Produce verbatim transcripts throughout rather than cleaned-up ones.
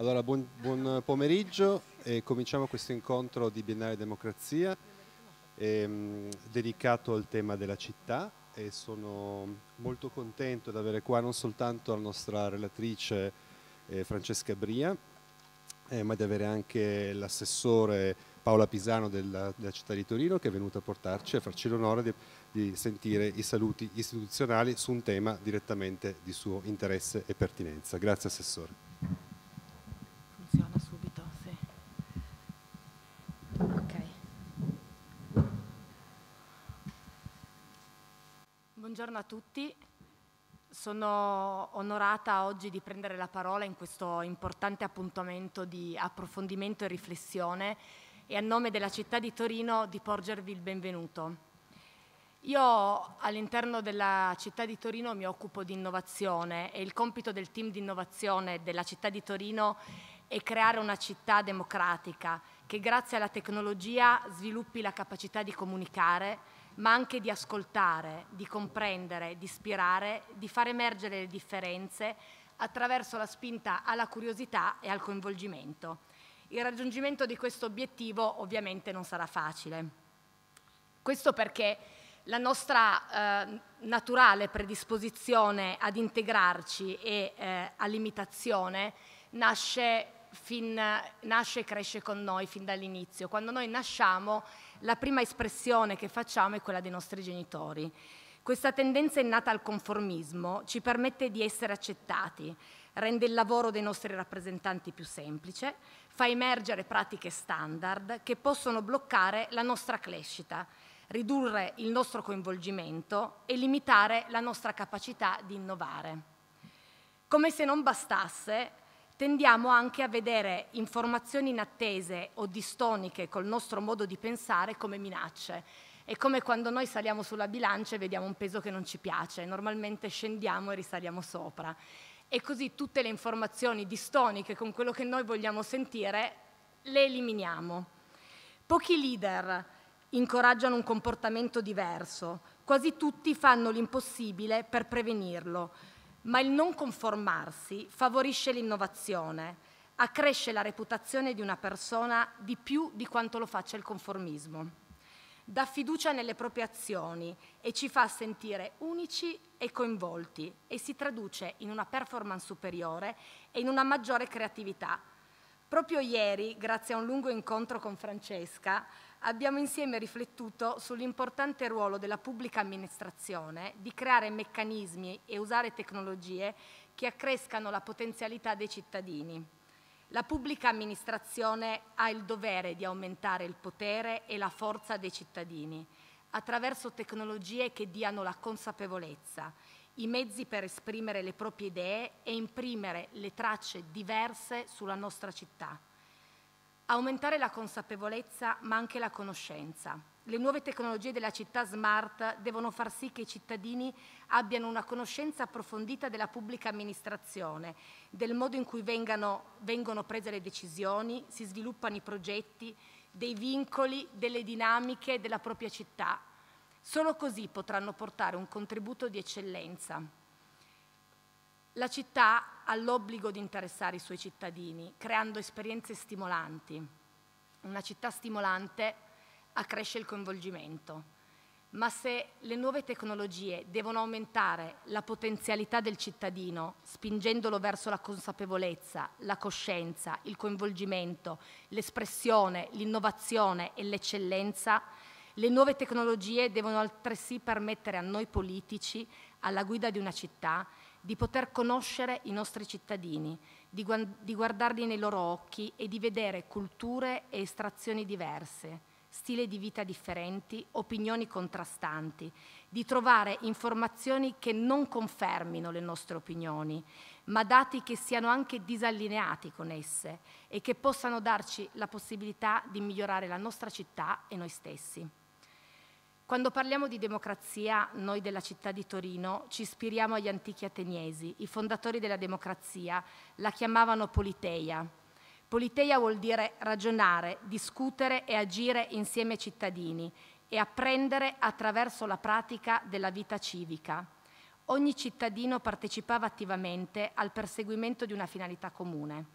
Allora, buon, buon pomeriggio e cominciamo questo incontro di Biennale Democrazia ehm, dedicato al tema della città, e sono molto contento di avere qua non soltanto la nostra relatrice eh, Francesca Bria, eh, ma di avere anche l'assessore Paola Pisano della, della città di Torino, che è venuta a portarci, a farci l'onore di, di sentire i saluti istituzionali su un tema direttamente di suo interesse e pertinenza. Grazie Assessore. Funziona subito, sì. Ok. Buongiorno a tutti. Sono onorata oggi di prendere la parola in questo importante appuntamento di approfondimento e riflessione e a nome della città di Torino di porgervi il benvenuto. Io all'interno della città di Torino mi occupo di innovazione e il compito del team di innovazione della città di Torino è creare una città democratica che grazie alla tecnologia sviluppi la capacità di comunicare, ma anche di ascoltare, di comprendere, di ispirare, di far emergere le differenze attraverso la spinta alla curiosità e al coinvolgimento. Il raggiungimento di questo obiettivo ovviamente non sarà facile. Questo perché la nostra eh, naturale predisposizione ad integrarci e eh, all'imitazione nasce, fin, nasce e cresce con noi fin dall'inizio. Quando noi nasciamo, la prima espressione che facciamo è quella dei nostri genitori. Questa tendenza innata al conformismo ci permette di essere accettati, rende il lavoro dei nostri rappresentanti più semplice, fa emergere pratiche standard che possono bloccare la nostra crescita, ridurre il nostro coinvolgimento e limitare la nostra capacità di innovare. Come se non bastasse, tendiamo anche a vedere informazioni inattese o distoniche col nostro modo di pensare come minacce. È come quando noi saliamo sulla bilancia e vediamo un peso che non ci piace, normalmente scendiamo e risaliamo sopra. E così tutte le informazioni distoniche con quello che noi vogliamo sentire le eliminiamo. Pochi leader incoraggiano un comportamento diverso, quasi tutti fanno l'impossibile per prevenirlo, ma il non conformarsi favorisce l'innovazione, accresce la reputazione di una persona di più di quanto lo faccia il conformismo. Dà fiducia nelle proprie azioni e ci fa sentire unici e coinvolti e si traduce in una performance superiore e in una maggiore creatività. Proprio ieri, grazie a un lungo incontro con Francesca, abbiamo insieme riflettuto sull'importante ruolo della pubblica amministrazione di creare meccanismi e usare tecnologie che accrescano la potenzialità dei cittadini. La pubblica amministrazione ha il dovere di aumentare il potere e la forza dei cittadini attraverso tecnologie che diano la consapevolezza, i mezzi per esprimere le proprie idee e imprimere le tracce diverse sulla nostra città. Aumentare la consapevolezza ma anche la conoscenza. Le nuove tecnologie della città smart devono far sì che i cittadini abbiano una conoscenza approfondita della pubblica amministrazione, del modo in cui vengano, vengono prese le decisioni, si sviluppano i progetti, dei vincoli, delle dinamiche della propria città. Solo così potranno portare un contributo di eccellenza. La città ha l'obbligo di interessare i suoi cittadini, creando esperienze stimolanti. Una città stimolante accresce il coinvolgimento. Ma se le nuove tecnologie devono aumentare la potenzialità del cittadino, spingendolo verso la consapevolezza, la coscienza, il coinvolgimento, l'espressione, l'innovazione e l'eccellenza, le nuove tecnologie devono altresì permettere a noi politici, alla guida di una città, di poter conoscere i nostri cittadini, di, gu di guardarli nei loro occhi e di vedere culture e estrazioni diverse, stili di vita differenti, opinioni contrastanti, di trovare informazioni che non confermino le nostre opinioni, ma dati che siano anche disallineati con esse e che possano darci la possibilità di migliorare la nostra città e noi stessi. Quando parliamo di democrazia, noi della città di Torino ci ispiriamo agli antichi ateniesi. I fondatori della democrazia la chiamavano politeia. Politeia vuol dire ragionare, discutere e agire insieme ai cittadini e apprendere attraverso la pratica della vita civica. Ogni cittadino partecipava attivamente al perseguimento di una finalità comune.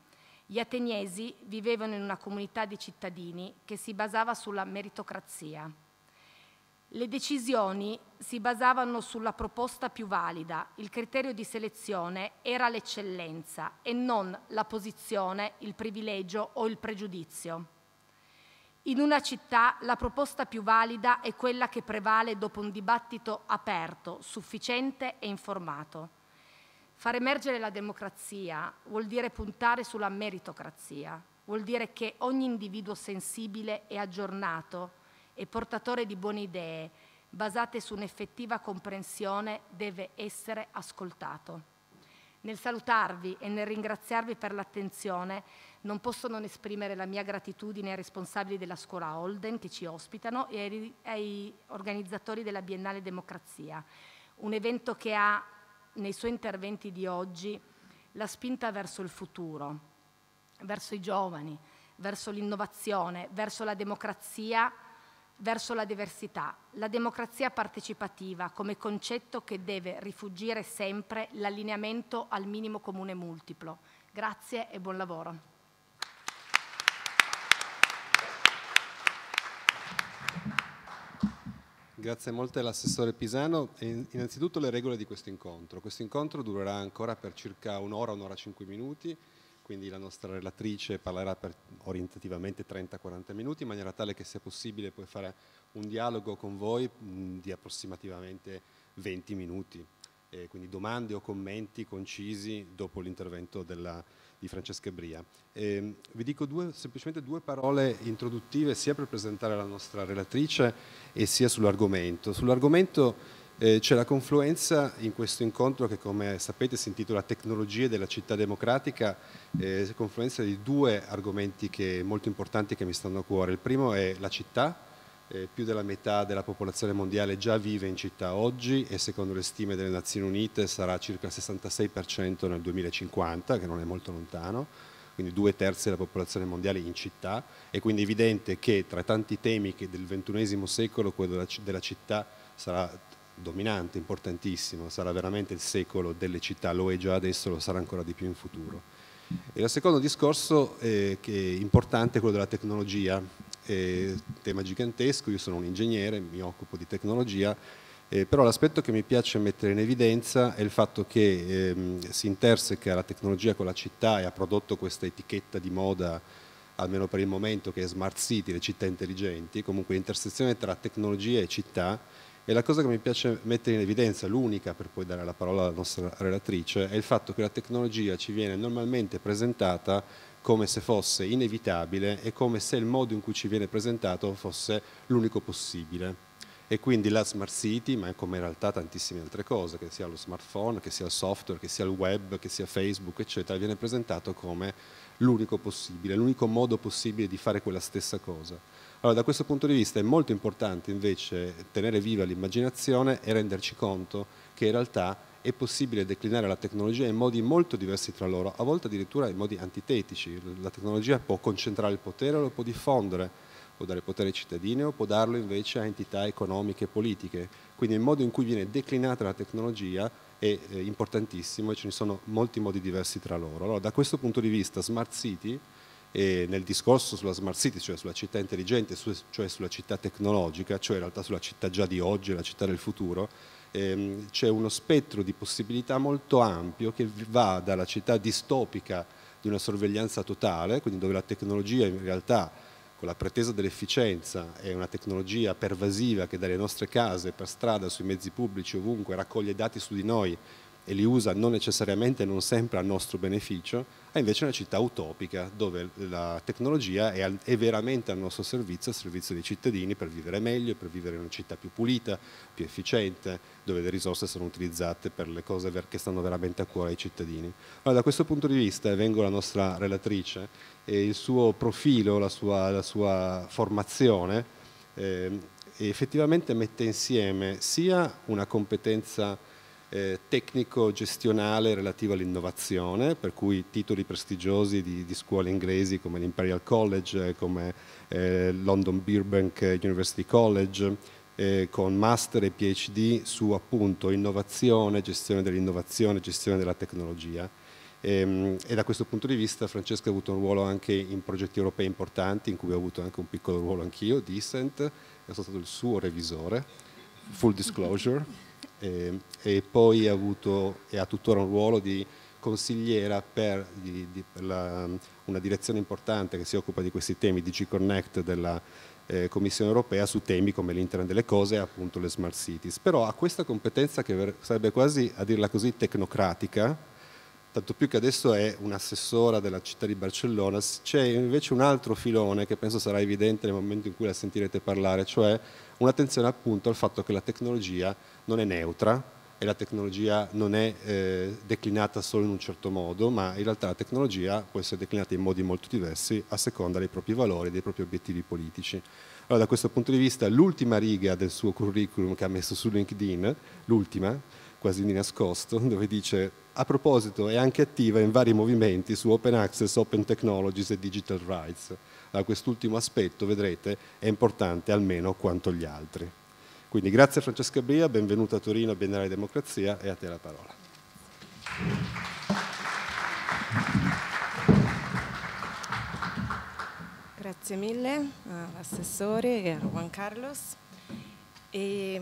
Gli ateniesi vivevano in una comunità di cittadini che si basava sulla meritocrazia. Le decisioni si basavano sulla proposta più valida, il criterio di selezione era l'eccellenza e non la posizione, il privilegio o il pregiudizio. In una città la proposta più valida è quella che prevale dopo un dibattito aperto, sufficiente e informato. Far emergere la democrazia vuol dire puntare sulla meritocrazia, vuol dire che ogni individuo sensibile e aggiornato e portatore di buone idee, basate su un'effettiva comprensione, deve essere ascoltato. Nel salutarvi e nel ringraziarvi per l'attenzione, non posso non esprimere la mia gratitudine ai responsabili della scuola Holden che ci ospitano e ai, ai organizzatori della Biennale Democrazia, un evento che ha nei suoi interventi di oggi la spinta verso il futuro, verso i giovani, verso l'innovazione, verso la democrazia, verso la diversità. La democrazia partecipativa come concetto che deve rifuggire sempre l'allineamento al minimo comune multiplo. Grazie e buon lavoro. Grazie molte all'assessore Pisano. E innanzitutto le regole di questo incontro. Questo incontro durerà ancora per circa un'ora, un'ora e cinque minuti, quindi la nostra relatrice parlerà per orientativamente trenta quaranta minuti, in maniera tale che sia possibile poi fare un dialogo con voi mh, di approssimativamente venti minuti. Eh, quindi domande o commenti concisi dopo l'intervento di Francesca Bria. Eh, vi dico due, semplicemente due parole introduttive sia per presentare la nostra relatrice e sia sull'argomento. Sull'argomento eh, c'è la confluenza in questo incontro che, come sapete, si intitola Tecnologie della città democratica, eh, confluenza di due argomenti che, molto importanti che mi stanno a cuore. Il primo è la città. Eh, più della metà della popolazione mondiale già vive in città oggi e secondo le stime delle Nazioni Unite sarà circa il sessantasei per cento nel duemilacinquanta, che non è molto lontano, quindi due terzi della popolazione mondiale in città. È quindi evidente che tra tanti temi che del ventunesimo secolo quello della, della città sarà dominante, importantissimo, sarà veramente il secolo delle città, lo è già adesso, lo sarà ancora di più in futuro. E il secondo discorso eh, che è importante è quello della tecnologia. Eh, tema gigantesco, io sono un ingegnere, mi occupo di tecnologia, eh, però l'aspetto che mi piace mettere in evidenza è il fatto che ehm, si interseca la tecnologia con la città e ha prodotto questa etichetta di moda, almeno per il momento, che è Smart City, le città intelligenti, comunque l'intersezione tra tecnologia e città. E la cosa che mi piace mettere in evidenza, l'unica per poi dare la parola alla nostra relatrice, è il fatto che la tecnologia ci viene normalmente presentata come se fosse inevitabile e come se il modo in cui ci viene presentato fosse l'unico possibile. E quindi la Smart City, ma come in realtà tantissime altre cose, che sia lo smartphone, che sia il software, che sia il web, che sia Facebook, eccetera, viene presentato come l'unico possibile, l'unico modo possibile di fare quella stessa cosa. Allora, da questo punto di vista è molto importante invece tenere viva l'immaginazione e renderci conto che in realtà è possibile declinare la tecnologia in modi molto diversi tra loro, a volte addirittura in modi antitetici. La tecnologia può concentrare il potere o lo può diffondere, può dare potere ai cittadini o può darlo invece a entità economiche e politiche. Quindi il modo in cui viene declinata la tecnologia è eh, importantissimo e ce ne sono molti modi diversi tra loro. Allora, da questo punto di vista Smart City, e nel discorso sulla Smart City, cioè sulla città intelligente, cioè sulla città tecnologica, cioè in realtà sulla città già di oggi e la città del futuro, ehm, c'è uno spettro di possibilità molto ampio che va dalla città distopica di una sorveglianza totale, quindi dove la tecnologia in realtà con la pretesa dell'efficienza è una tecnologia pervasiva che dalle nostre case, per strada, sui mezzi pubblici, ovunque, raccoglie dati su di noi e li usa non necessariamente e non sempre a nostro beneficio, è invece una città utopica dove la tecnologia è, è veramente al nostro servizio, al servizio dei cittadini per vivere meglio, per vivere in una città più pulita, più efficiente, dove le risorse sono utilizzate per le cose che stanno veramente a cuore ai cittadini. Allora, da questo punto di vista, e vengo alla nostra relatrice, eh, il suo profilo, la sua, la sua formazione, eh, effettivamente mette insieme sia una competenza Eh, tecnico-gestionale relativo all'innovazione, per cui titoli prestigiosi di, di scuole inglesi come l'Imperial College, eh, come eh, London Burbank University College, eh, con master e PhD su appunto innovazione, gestione dell'innovazione, gestione della tecnologia. E, e da questo punto di vista Francesca ha avuto un ruolo anche in progetti europei importanti, in cui ho avuto anche un piccolo ruolo anch'io, Decent, e sono stato il suo revisore, full disclosure, e, e poi ha avuto e ha tuttora un ruolo di consigliera per, di, di, per la, una direzione importante che si occupa di questi temi, D G Connect della eh, Commissione Europea, su temi come l'Internet delle cose e appunto le smart cities. Però ha questa competenza che sarebbe quasi, a dirla così, tecnocratica, tanto più che adesso è un'assessora della città di Barcellona. C'è invece un altro filone che penso sarà evidente nel momento in cui la sentirete parlare, cioè un'attenzione appunto al fatto che la tecnologia non è neutra e la tecnologia non è eh, declinata solo in un certo modo, ma in realtà la tecnologia può essere declinata in modi molto diversi a seconda dei propri valori, dei propri obiettivi politici. Allora, da questo punto di vista, l'ultima riga del suo curriculum che ha messo su LinkedIn, l'ultima, quasi di nascosto, dove dice: a proposito è anche attiva in vari movimenti su open access, open technologies e digital rights. Allora, quest'ultimo aspetto, vedrete, è importante almeno quanto gli altri. Quindi grazie a Francesca Bria, benvenuta a Torino, Biennale Democrazia, e a te la parola. Grazie mille all'assessore e a Juan Carlos. E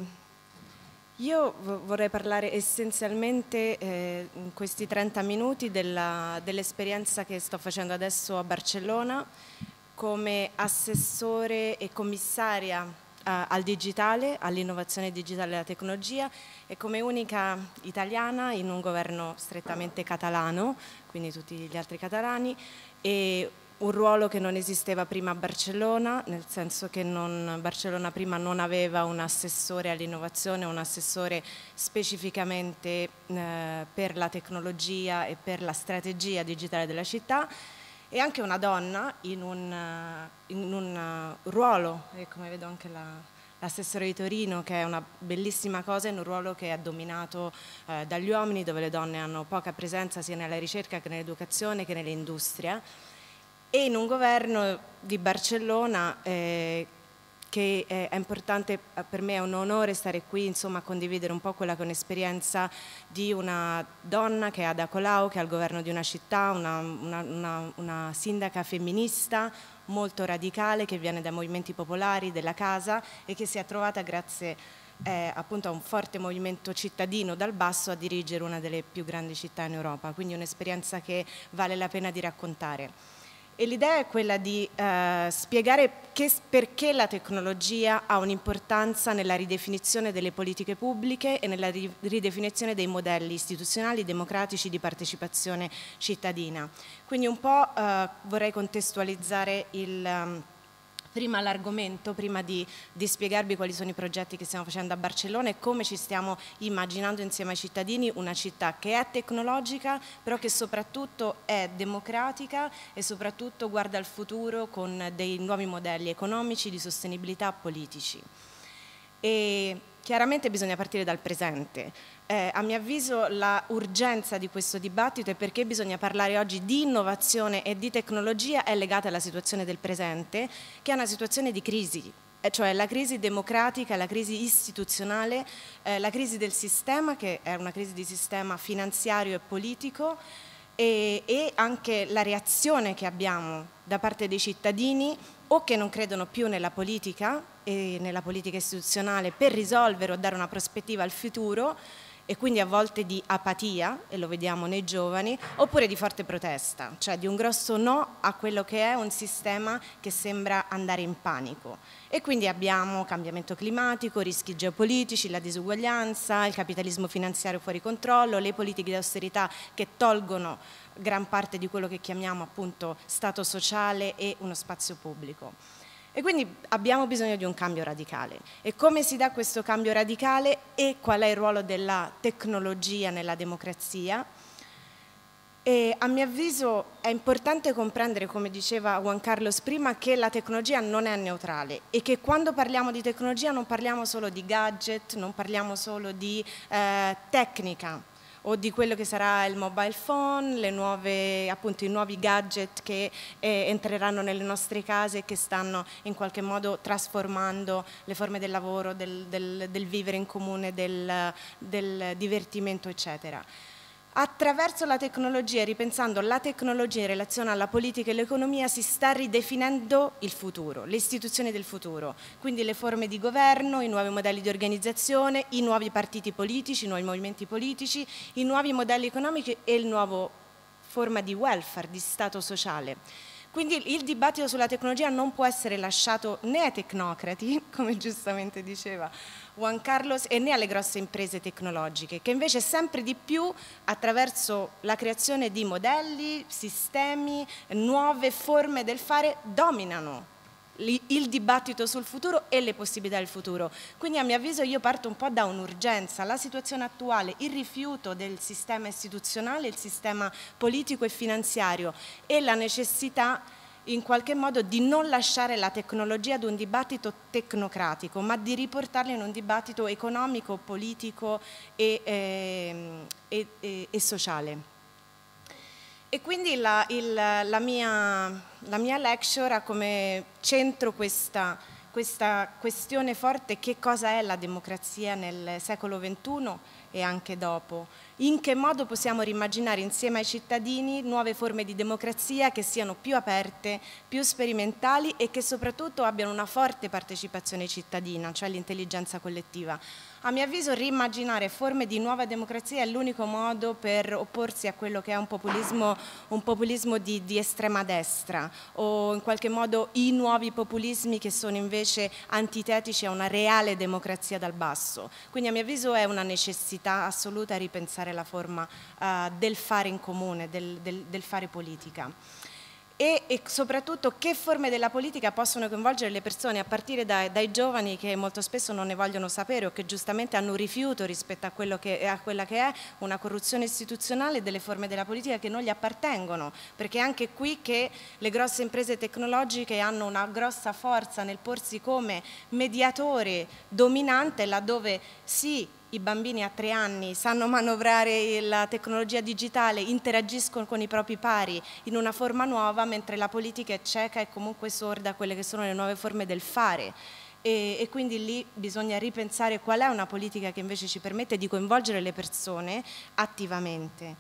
io vorrei parlare essenzialmente eh, in questi trenta minuti dell'esperienza che sto facendo adesso a Barcellona come assessore e commissaria eh, al digitale, all'innovazione digitale e alla tecnologia, e come unica italiana in un governo strettamente catalano, quindi tutti gli altri catalani, e un ruolo che non esisteva prima a Barcellona, nel senso che non, Barcellona prima non aveva un assessore all'innovazione, un assessore specificamente eh, per la tecnologia e per la strategia digitale della città, e anche una donna in un, in un ruolo, e come vedo anche la l'assessore di Torino, che è una bellissima cosa, in un ruolo che è dominato eh, dagli uomini, dove le donne hanno poca presenza sia nella ricerca che nell'educazione che nell'industria, e in un governo di Barcellona eh, che è, è importante, per me è un onore stare qui, insomma, a condividere un po' quella che è un'esperienza di una donna che è Ada Colau, che è al governo di una città, una, una, una, una sindaca femminista molto radicale, che viene dai movimenti popolari della casa e che si è trovata grazie eh, appunto a un forte movimento cittadino dal basso a dirigere una delle più grandi città in Europa, quindi un'esperienza che vale la pena di raccontare. E l'idea è quella di eh, spiegare che, perché la tecnologia ha un'importanza nella ridefinizione delle politiche pubbliche e nella ri ridefinizione dei modelli istituzionali democratici di partecipazione cittadina. Quindi un po' eh, vorrei contestualizzare il... Um, prima l'argomento, prima di, di spiegarvi quali sono i progetti che stiamo facendo a Barcellona e come ci stiamo immaginando insieme ai cittadini una città che è tecnologica, però che soprattutto è democratica e soprattutto guarda al futuro con dei nuovi modelli economici, di sostenibilità, politici. E chiaramente bisogna partire dal presente. Eh, a mio avviso l'urgenza di questo dibattito e perché bisogna parlare oggi di innovazione e di tecnologia è legata alla situazione del presente, che è una situazione di crisi, cioè la crisi democratica, la crisi istituzionale, eh, la crisi del sistema, che è una crisi di sistema finanziario e politico, e, e anche la reazione che abbiamo da parte dei cittadini o che non credono più nella politica e nella politica istituzionale per risolvere o dare una prospettiva al futuro, e quindi a volte di apatia, e lo vediamo nei giovani, oppure di forte protesta, cioè di un grosso no a quello che è un sistema che sembra andare in panico. E quindi abbiamo cambiamento climatico, rischi geopolitici, la disuguaglianza, il capitalismo finanziario fuori controllo, le politiche di austerità che tolgono gran parte di quello che chiamiamo appunto stato sociale e uno spazio pubblico. E quindi abbiamo bisogno di un cambio radicale. E come si dà questo cambio radicale e qual è il ruolo della tecnologia nella democrazia? E a mio avviso è importante comprendere, come diceva Juan Carlos prima, che la tecnologia non è neutrale e che quando parliamo di tecnologia non parliamo solo di gadget, non parliamo solo di eh, tecnica, o di quello che sarà il mobile phone, le nuove, appunto, i nuovi gadget che eh, entreranno nelle nostre case e che stanno in qualche modo trasformando le forme del lavoro, del, del, del vivere in comune, del, del divertimento, eccetera. attraverso la tecnologia, ripensando la tecnologia in relazione alla politica e all'economia, si sta ridefinendo il futuro, le istituzioni del futuro, quindi le forme di governo, i nuovi modelli di organizzazione, i nuovi partiti politici, i nuovi movimenti politici, i nuovi modelli economici e il nuovo forma di welfare, di stato sociale. Quindi il dibattito sulla tecnologia non può essere lasciato né ai tecnocrati, come giustamente diceva Juan Carlos, e né alle grosse imprese tecnologiche, che invece sempre di più, attraverso la creazione di modelli, sistemi, nuove forme del fare, dominano il dibattito sul futuro e le possibilità del futuro. Quindi a mio avviso io parto un po' da un'urgenza, la situazione attuale, il rifiuto del sistema istituzionale, il sistema politico e finanziario e la necessità in qualche modo di non lasciare la tecnologia ad un dibattito tecnocratico, ma di riportarla in un dibattito economico, politico e, eh, e, e, e sociale. E quindi la, il, la, mia, la mia lecture ha come centro questa, questa questione forte: che cosa è la democrazia nel secolo ventuno e anche dopo. In che modo possiamo rimmaginare insieme ai cittadini nuove forme di democrazia che siano più aperte, più sperimentali e che soprattutto abbiano una forte partecipazione cittadina, cioè l'intelligenza collettiva. A mio avviso rimmaginare forme di nuova democrazia è l'unico modo per opporsi a quello che è un populismo, un populismo di, di estrema destra, o in qualche modo i nuovi populismi che sono invece antitetici a una reale democrazia dal basso. Quindi a mio avviso è una necessità assoluta ripensare la forma uh, del fare in comune, del, del, del fare politica. E, e soprattutto che forme della politica possono coinvolgere le persone, a partire dai, dai giovani che molto spesso non ne vogliono sapere o che giustamente hanno un rifiuto rispetto a, quello che, a quella che è una corruzione istituzionale delle forme della politica che non gli appartengono, perché è anche qui che le grosse imprese tecnologiche hanno una grossa forza nel porsi come mediatore dominante, laddove sì, i bambini a tre anni sanno manovrare la tecnologia digitale, interagiscono con i propri pari in una forma nuova, mentre la politica è cieca e comunque sorda a quelle che sono le nuove forme del fare. E, e quindi lì bisogna ripensare qual è una politica che invece ci permette di coinvolgere le persone attivamente.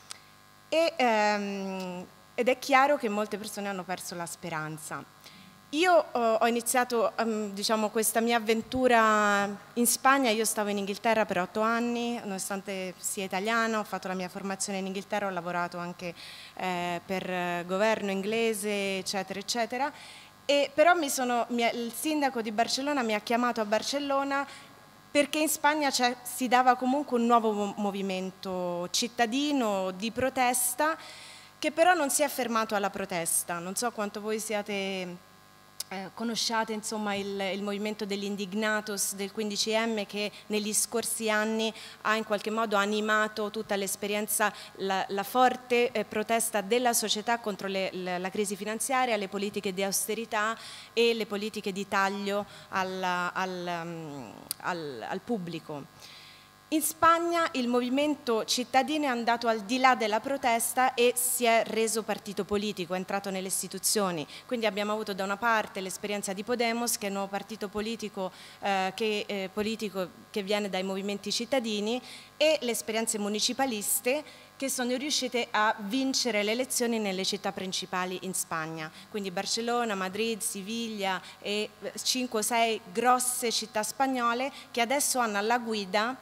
E, ehm, ed è chiaro che molte persone hanno perso la speranza. Io uh, ho iniziato um, diciamo, questa mia avventura in Spagna. Io stavo in Inghilterra per otto anni, nonostante sia italiana, ho fatto la mia formazione in Inghilterra, ho lavorato anche eh, per eh, governo inglese, eccetera, eccetera. E però mi sono, mi, il sindaco di Barcellona mi ha chiamato a Barcellona perché in Spagna si dava comunque un nuovo movimento cittadino di protesta, che però non si è fermato alla protesta. Non so quanto voi siate... Eh, conosciate insomma il, il movimento degli Indignatos del quindici emme, che negli scorsi anni ha in qualche modo animato tutta l'esperienza, la, la forte eh, protesta della società contro le, la, la crisi finanziaria, le politiche di austerità e le politiche di taglio al, al, um, al, al pubblico. In Spagna il movimento cittadino è andato al di là della protesta e si è reso partito politico, è entrato nelle istituzioni. Quindi abbiamo avuto da una parte l'esperienza di Podemos, che è un nuovo partito politico, eh, che, eh, politico che viene dai movimenti cittadini, e le esperienze municipaliste, che sono riuscite a vincere le elezioni nelle città principali in Spagna, quindi Barcellona, Madrid, Siviglia e cinque o sei grosse città spagnole che adesso hanno alla guida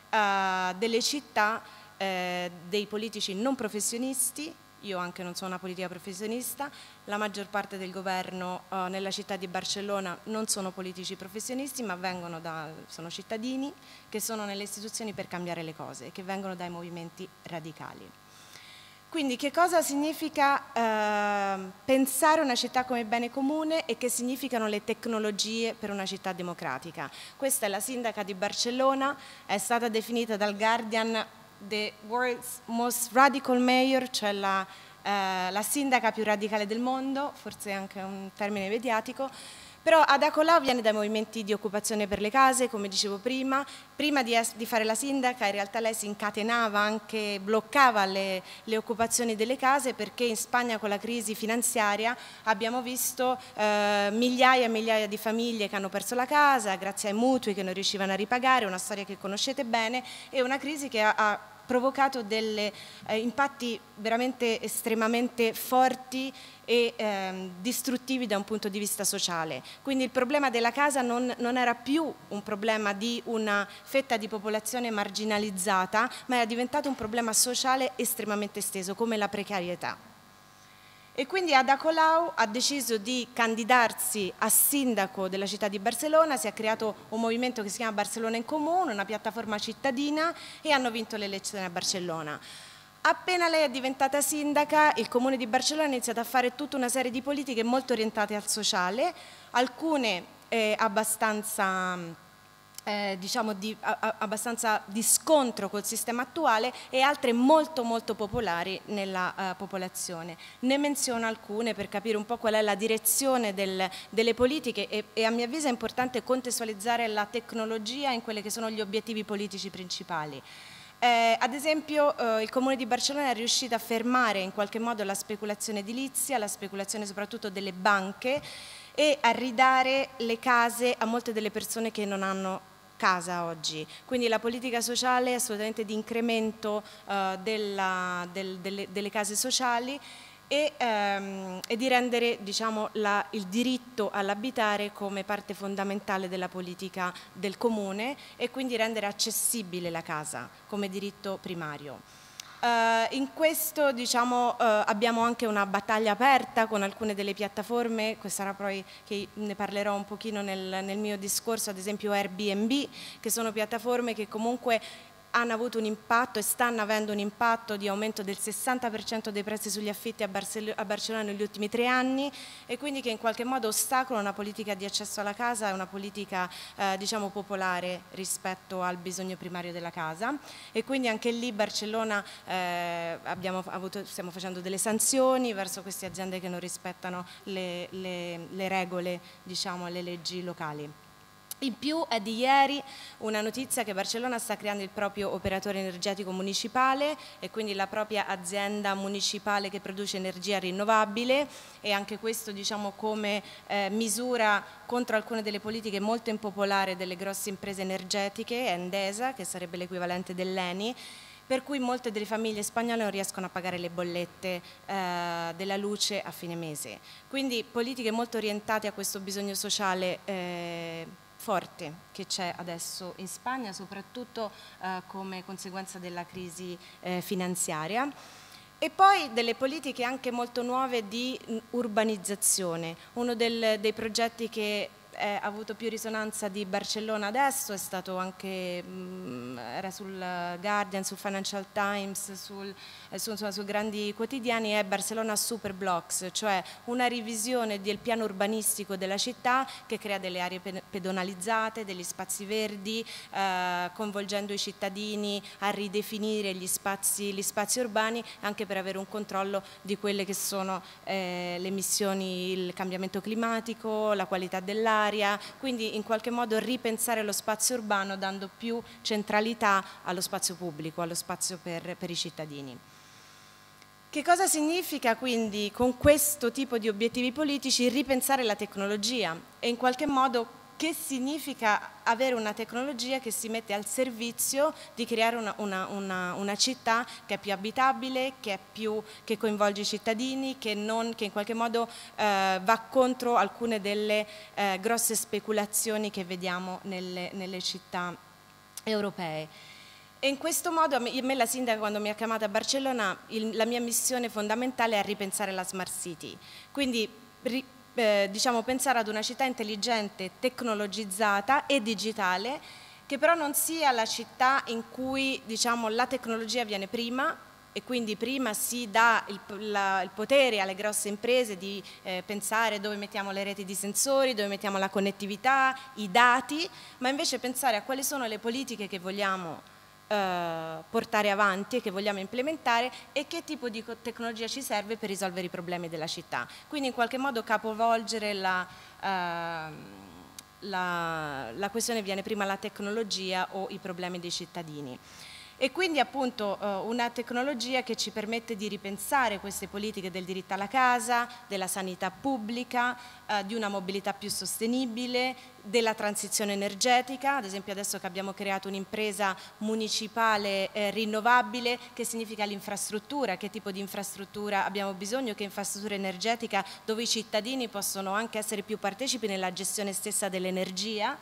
Uh, delle città, eh, dei politici non professionisti. Io anche non sono una politica professionista, la maggior parte del governo uh, nella città di Barcellona non sono politici professionisti, ma vengono da, sono cittadini che sono nelle istituzioni per cambiare le cose, che vengono dai movimenti radicali. Quindi che cosa significa eh, pensare una città come bene comune e che significano le tecnologie per una città democratica? Questa è la sindaca di Barcellona, è stata definita dal Guardian the world's most radical mayor, cioè la, eh, la sindaca più radicale del mondo, forse anche un termine mediatico. Però Ada Colau viene dai movimenti di occupazione per le case, come dicevo prima. Prima di, di fare la sindaca in realtà lei si incatenava, anche bloccava le, le occupazioni delle case, perché in Spagna con la crisi finanziaria abbiamo visto eh, migliaia e migliaia di famiglie che hanno perso la casa grazie ai mutui che non riuscivano a ripagare, una storia che conoscete bene, e una crisi che ha, ha provocato degli eh, impatti veramente estremamente forti e ehm, distruttivi da un punto di vista sociale. Quindi il problema della casa non, non era più un problema di una fetta di popolazione marginalizzata, ma era diventato un problema sociale estremamente esteso, come la precarietà. E quindi Ada Colau ha deciso di candidarsi a sindaco della città di Barcellona, si è creato un movimento che si chiama Barcellona in Comune, una piattaforma cittadina, e hanno vinto le elezioni a Barcellona. Appena lei è diventata sindaca, il Comune di Barcellona ha iniziato a fare tutta una serie di politiche molto orientate al sociale, alcune eh, abbastanza... Eh, diciamo di, a, abbastanza di scontro col sistema attuale e altre molto molto popolari nella uh, popolazione. Ne menziono alcune per capire un po' qual è la direzione del, delle politiche e, e a mio avviso è importante contestualizzare la tecnologia in quelli che sono gli obiettivi politici principali. Eh, ad esempio eh, il Comune di Barcellona è riuscito a fermare in qualche modo la speculazione edilizia, la speculazione soprattutto delle banche e a ridare le case a molte delle persone che non hanno casa oggi. Quindi la politica sociale è assolutamente di incremento eh, della, del, delle, delle case sociali e, ehm, e di rendere, diciamo, la, il diritto all'abitare come parte fondamentale della politica del comune e quindi rendere accessibile la casa come diritto primario. Uh, in questo, diciamo, uh, abbiamo anche una battaglia aperta con alcune delle piattaforme, questa sarà poi che ne parlerò un pochino nel, nel mio discorso, ad esempio Airbnb, che sono piattaforme che comunque hanno avuto un impatto e stanno avendo un impatto di aumento del sessanta per cento dei prezzi sugli affitti a, Barcell- a Barcellona negli ultimi tre anni e quindi che in qualche modo ostacolano una politica di accesso alla casa e una politica eh, diciamo popolare rispetto al bisogno primario della casa e quindi anche lì Barcellona eh, abbiamo avuto, stiamo facendo delle sanzioni verso queste aziende che non rispettano le, le, le regole, diciamo, le leggi locali. In più è di ieri una notizia che Barcellona sta creando il proprio operatore energetico municipale e quindi la propria azienda municipale che produce energia rinnovabile e anche questo, diciamo, come eh, misura contro alcune delle politiche molto impopolari delle grosse imprese energetiche, Endesa, che sarebbe l'equivalente dell'Eni, per cui molte delle famiglie spagnole non riescono a pagare le bollette eh, della luce a fine mese. Quindi politiche molto orientate a questo bisogno sociale eh, forte che c'è adesso in Spagna, soprattutto eh, come conseguenza della crisi eh, finanziaria. E poi delle politiche anche molto nuove di urbanizzazione. Uno del, dei progetti che ha avuto più risonanza di Barcellona adesso è stato anche, mh, era sul Guardian, sul Financial Times, sul, eh, su, insomma, su grandi quotidiani, è Barcellona Super Blocks, cioè una revisione del piano urbanistico della città che crea delle aree pedonalizzate, degli spazi verdi, eh, coinvolgendo i cittadini a ridefinire gli spazi, gli spazi urbani anche per avere un controllo di quelle che sono eh, le emissioni, il cambiamento climatico, la qualità dell'aria, quindi in qualche modo ripensare lo spazio urbano dando più centralità allo spazio pubblico, allo spazio per, per i cittadini. Che cosa significa quindi con questo tipo di obiettivi politici ripensare la tecnologia e in qualche modo che significa avere una tecnologia che si mette al servizio di creare una, una, una, una città che è più abitabile, che, è più, che coinvolge i cittadini, che, non, che in qualche modo eh, va contro alcune delle eh, grosse speculazioni che vediamo nelle, nelle città europee. E in questo modo, a me la sindaca quando mi ha chiamata a Barcellona, il, la mia missione fondamentale è ripensare la smart city, quindi ri, Eh, diciamo, pensare ad una città intelligente, tecnologizzata e digitale, che però non sia la città in cui, diciamo, la tecnologia viene prima e quindi prima si dà il, la, il potere alle grosse imprese di eh, pensare dove mettiamo le reti di sensori, dove mettiamo la connettività, i dati, ma invece pensare a quali sono le politiche che vogliamo portare avanti e che vogliamo implementare e che tipo di tecnologia ci serve per risolvere i problemi della città. Quindi in qualche modo capovolgere la, uh, la, la questione viene prima la tecnologia o i problemi dei cittadini. E quindi appunto eh, una tecnologia che ci permette di ripensare queste politiche del diritto alla casa, della sanità pubblica, eh, di una mobilità più sostenibile, della transizione energetica. Ad esempio adesso che abbiamo creato un'impresa municipale eh, rinnovabile, che significa l'infrastruttura, che tipo di infrastruttura abbiamo bisogno, che infrastruttura energetica, dove i cittadini possono anche essere più partecipi nella gestione stessa dell'energia,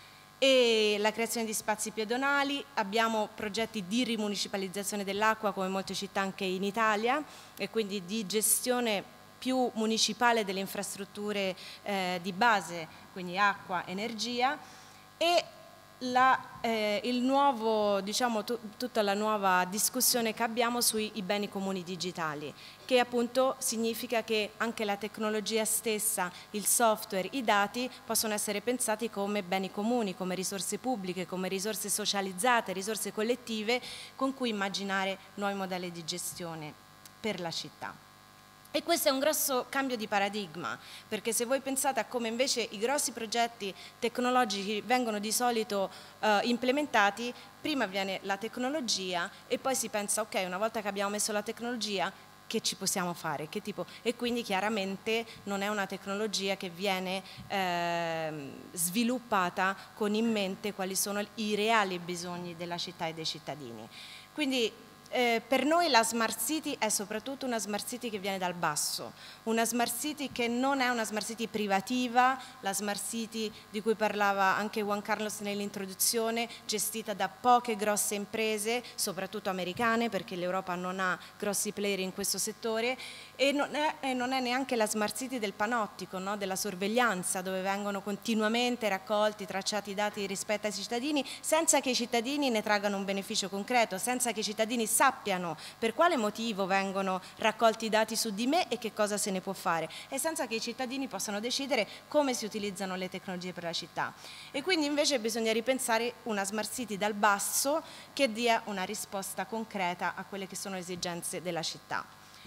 e la creazione di spazi pedonali. Abbiamo progetti di rimunicipalizzazione dell'acqua come molte città anche in Italia, e quindi di gestione più municipale delle infrastrutture eh, di base, quindi acqua, energia, e la, eh, il nuovo, diciamo, tutta la nuova discussione che abbiamo sui beni comuni digitali, che appunto significa che anche la tecnologia stessa, il software, i dati possono essere pensati come beni comuni, come risorse pubbliche, come risorse socializzate, risorse collettive con cui immaginare nuovi modelli di gestione per la città. E questo è un grosso cambio di paradigma, perché se voi pensate a come invece i grossi progetti tecnologici vengono di solito eh, implementati, prima viene la tecnologia e poi si pensa, ok, una volta che abbiamo messo la tecnologia, che ci possiamo fare? Che tipo? E quindi chiaramente non è una tecnologia che viene eh, sviluppata con in mente quali sono i reali bisogni della città e dei cittadini. Quindi Eh, per noi la Smart City è soprattutto una Smart City che viene dal basso, una Smart City che non è una Smart City privativa, la Smart City di cui parlava anche Juan Carlos nell'introduzione, gestita da poche grosse imprese, soprattutto americane, perché l'Europa non ha grossi player in questo settore, e non è, e non è neanche la Smart City del panottico, no? Della sorveglianza, dove vengono continuamente raccolti, tracciati i dati rispetto ai cittadini, senza che i cittadini ne traggano un beneficio concreto, senza che i cittadini sappiano per quale motivo vengono raccolti i dati su di me e che cosa se ne può fare, e senza che i cittadini possano decidere come si utilizzano le tecnologie per la città. E quindi invece bisogna ripensare una Smart City dal basso che dia una risposta concreta a quelle che sono le esigenze della città.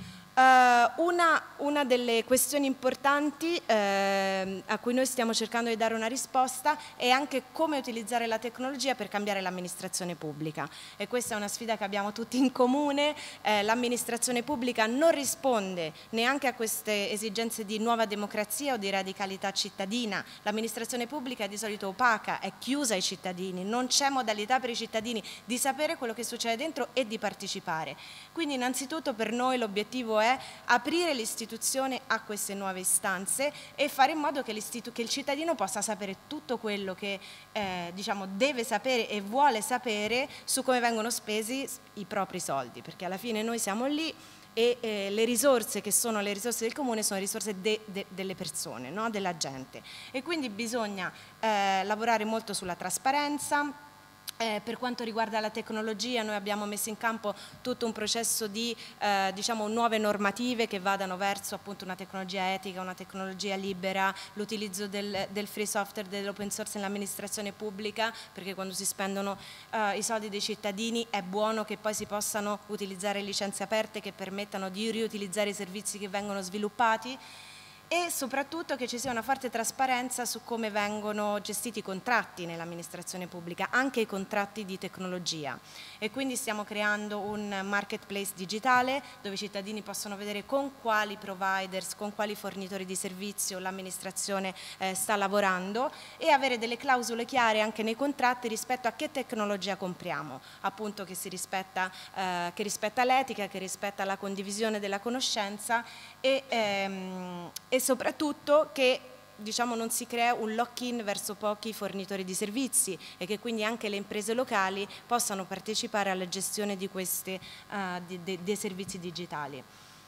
Uh, una, una delle questioni importanti eh, a cui noi stiamo cercando di dare una risposta è anche come utilizzare la tecnologia per cambiare l'amministrazione pubblica, e questa è una sfida che abbiamo tutti in comune. Eh, l'amministrazione pubblica non risponde neanche a queste esigenze di nuova democrazia o di radicalità cittadina. L'amministrazione pubblica è di solito opaca, è chiusa ai cittadini, non c'è modalità per i cittadini di sapere quello che succede dentro e di partecipare. Quindi innanzitutto per noi l'obiettivo è è aprire l'istituzione a queste nuove istanze e fare in modo che, che il cittadino possa sapere tutto quello che eh, diciamo, deve sapere e vuole sapere su come vengono spesi i propri soldi, perché alla fine noi siamo lì e eh, le risorse che sono le risorse del comune sono risorse de, de, delle persone, no? Della gente, e quindi bisogna eh, lavorare molto sulla trasparenza. Eh, per quanto riguarda la tecnologia, noi abbiamo messo in campo tutto un processo di eh, diciamo, nuove normative che vadano verso appunto una tecnologia etica, una tecnologia libera, l'utilizzo del, del free software, dell'open source nell'amministrazione pubblica, perché quando si spendono eh, i soldi dei cittadini è buono che poi si possano utilizzare licenze aperte che permettano di riutilizzare i servizi che vengono sviluppati, e soprattutto che ci sia una forte trasparenza su come vengono gestiti i contratti nell'amministrazione pubblica, anche i contratti di tecnologia. E quindi stiamo creando un marketplace digitale dove i cittadini possono vedere con quali providers, con quali fornitori di servizio l'amministrazione eh, sta lavorando, e avere delle clausole chiare anche nei contratti rispetto a che tecnologia compriamo, appunto che si rispetta, eh, che rispetta l'etica, che rispetta la condivisione della conoscenza, e, ehm, e soprattutto che diciamo, non si crea un lock-in verso pochi fornitori di servizi, e che quindi anche le imprese locali possano partecipare alla gestione di questi, uh, di, de, dei servizi digitali.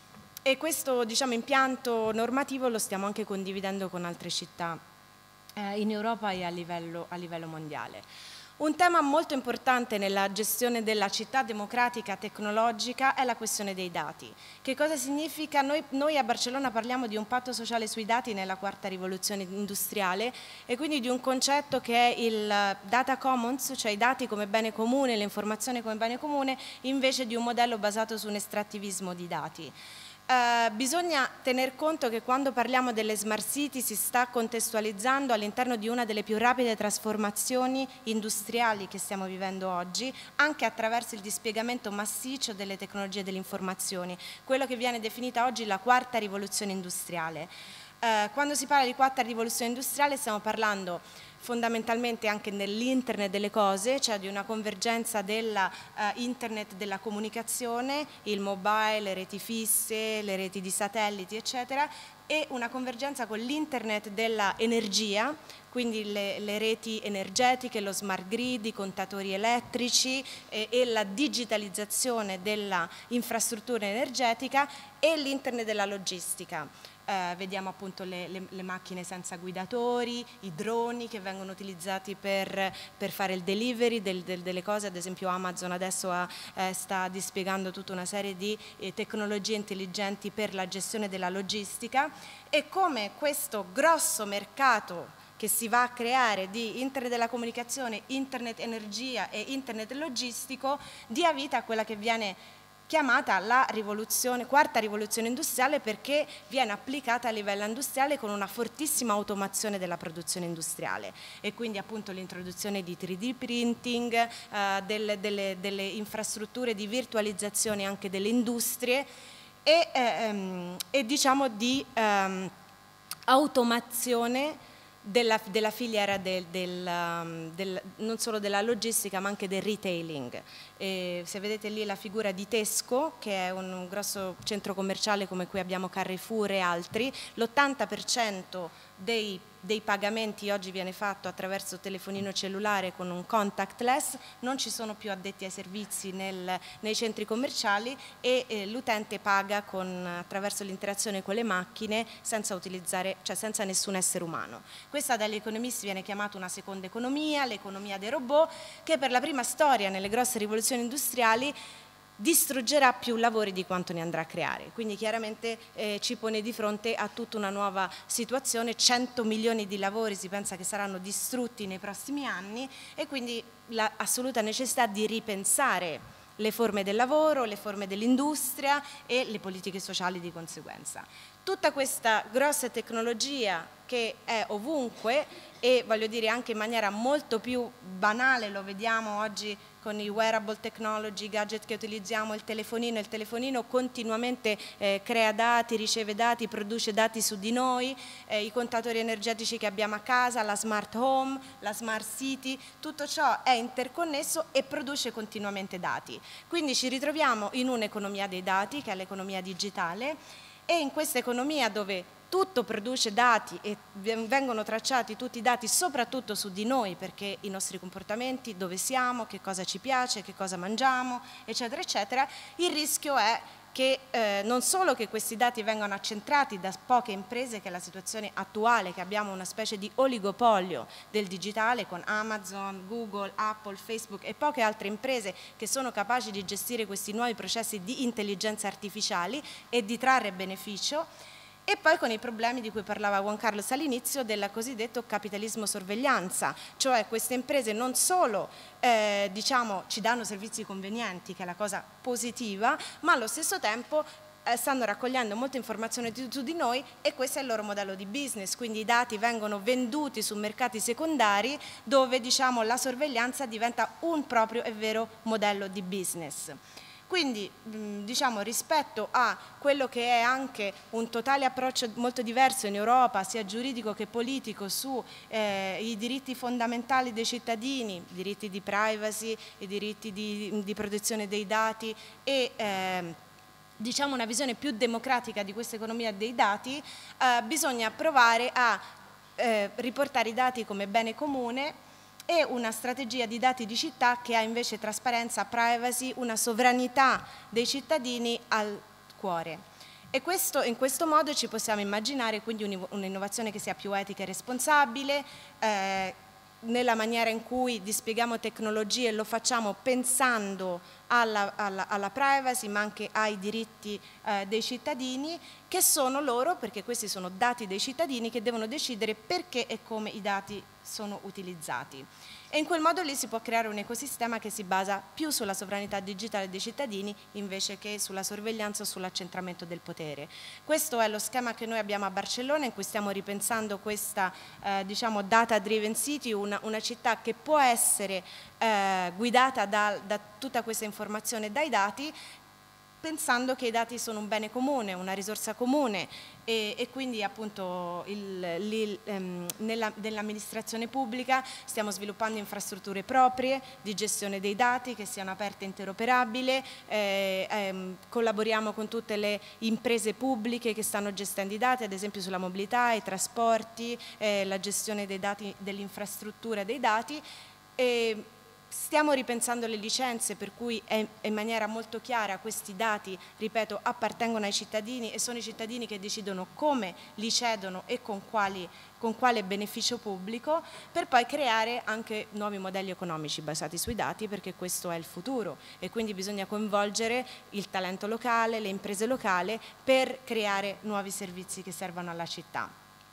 E questo diciamo, impianto normativo lo stiamo anche condividendo con altre città eh, in Europa e a livello, a livello mondiale. Un tema molto importante nella gestione della città democratica tecnologica è la questione dei dati. Che cosa significa? Noi, noi a Barcellona parliamo di un patto sociale sui dati nella quarta rivoluzione industriale, e quindi di un concetto che è il data commons, cioè i dati come bene comune, le informazioni come bene comune, invece di un modello basato su un estrattivismo di dati. Uh, bisogna tener conto che quando parliamo delle smart city si sta contestualizzando all'interno di una delle più rapide trasformazioni industriali che stiamo vivendo oggi, anche attraverso il dispiegamento massiccio delle tecnologie dell'informazione, quello che viene definita oggi la quarta rivoluzione industriale. Uh, quando si parla di quarta rivoluzione industriale stiamo parlando fondamentalmente anche nell'internet delle cose, cioè di una convergenza della uh, internet della comunicazione, il mobile, le reti fisse, le reti di satelliti, eccetera, e una convergenza con l'internet dell'energia, quindi le, le reti energetiche, lo smart grid, i contatori elettrici e, e la digitalizzazione dell'infrastruttura energetica e l'internet della logistica. Eh, vediamo appunto le, le, le macchine senza guidatori, i droni che vengono utilizzati per, per fare il delivery del, del, delle cose, ad esempio Amazon adesso ha, eh, sta dispiegando tutta una serie di eh, tecnologie intelligenti per la gestione della logistica, e come questo grosso mercato che si va a creare di internet della comunicazione, internet energia e internet logistico dia vita a quella che viene chiamata la rivoluzione, quarta rivoluzione industriale, perché viene applicata a livello industriale con una fortissima automazione della produzione industriale, e quindi appunto l'introduzione di tre D printing, eh, delle, delle, delle infrastrutture di virtualizzazione anche delle industrie e, ehm, e diciamo di ehm, automazione Della, della filiera del, del, um, del, non solo della logistica ma anche del retailing. E se vedete lì la figura di Tesco, che è un, un grosso centro commerciale come qui abbiamo Carrefour e altri, l'ottanta per cento dei, dei pagamenti oggi viene fatto attraverso telefonino cellulare con un contactless, non ci sono più addetti ai servizi nel, nei centri commerciali e eh, l'utente paga con, attraverso l'interazione con le macchine senza utilizzare, cioè senza nessun essere umano. Questa dagli economisti viene chiamata una seconda economia, l'economia dei robot, che per la prima storia nelle grosse rivoluzioni industriali distruggerà più lavori di quanto ne andrà a creare, quindi chiaramente eh, ci pone di fronte a tutta una nuova situazione. Cento milioni di lavori si pensa che saranno distrutti nei prossimi anni, e quindi l'assoluta necessità di ripensare le forme del lavoro, le forme dell'industria e le politiche sociali di conseguenza. Tutta questa grossa tecnologia che è ovunque, e voglio dire anche in maniera molto più banale, lo vediamo oggi con i wearable technology, i gadget che utilizziamo, il telefonino, il telefonino continuamente eh, crea dati, riceve dati, produce dati su di noi, eh, i contatori energetici che abbiamo a casa, la smart home, la smart city, tutto ciò è interconnesso e produce continuamente dati. Quindi ci ritroviamo in un'economia dei dati, che è l'economia digitale, e in questa economia dove tutto produce dati e vengono tracciati tutti i dati soprattutto su di noi, perché i nostri comportamenti, dove siamo, che cosa ci piace, che cosa mangiamo, eccetera, eccetera, il rischio è che eh, non solo che questi dati vengano accentrati da poche imprese, che è la situazione attuale, che abbiamo una specie di oligopolio del digitale con Amazon, Google, Apple, Facebook e poche altre imprese che sono capaci di gestire questi nuovi processi di intelligenza artificiali e di trarre beneficio, e poi con i problemi di cui parlava Juan Carlos all'inizio del cosiddetto capitalismo sorveglianza, cioè queste imprese non solo eh, diciamo, ci danno servizi convenienti, che è la cosa positiva, ma allo stesso tempo eh, stanno raccogliendo molte informazioni su di noi, e questo è il loro modello di business, quindi i dati vengono venduti su mercati secondari dove diciamo, la sorveglianza diventa un proprio e vero modello di business. Quindi diciamo, rispetto a quello che è anche un totale approccio molto diverso in Europa, sia giuridico che politico, sui eh, diritti fondamentali dei cittadini, i diritti di privacy, i diritti di, di protezione dei dati e eh, diciamo una visione più democratica di questa economia dei dati, eh, bisogna provare a eh, riportare i dati come bene comune, e una strategia di dati di città che ha invece trasparenza, privacy, una sovranità dei cittadini al cuore. E questo, in questo modo ci possiamo immaginare quindi un'innovazione che sia più etica e responsabile, eh, nella maniera in cui dispieghiamo tecnologie lo facciamo pensando alla, alla, alla privacy, ma anche ai diritti eh, dei cittadini, che sono loro, perché questi sono dati dei cittadini, che devono decidere perché e come i dati sono utilizzati. E in quel modo lì si può creare un ecosistema che si basa più sulla sovranità digitale dei cittadini invece che sulla sorveglianza o sull'accentramento del potere. Questo è lo schema che noi abbiamo a Barcellona, in cui stiamo ripensando questa eh, diciamo data driven city, una, una città che può essere eh, guidata da, da tutta questa informazione, dai dati, pensando che i dati sono un bene comune, una risorsa comune e, e quindi appunto ehm, nell'amministrazione pubblica stiamo sviluppando infrastrutture proprie di gestione dei dati che siano aperte e interoperabili, eh, ehm, collaboriamo con tutte le imprese pubbliche che stanno gestendo i dati, ad esempio sulla mobilità, i trasporti, eh, la gestione dei dati, dell'infrastruttura dei dati. E, stiamo ripensando le licenze, per cui è in maniera molto chiara questi dati, ripeto, appartengono ai cittadini e sono i cittadini che decidono come li cedono e con, quali, con quale beneficio pubblico, per poi creare anche nuovi modelli economici basati sui dati, perché questo è il futuro e quindi bisogna coinvolgere il talento locale, le imprese locali per creare nuovi servizi che servano alla città.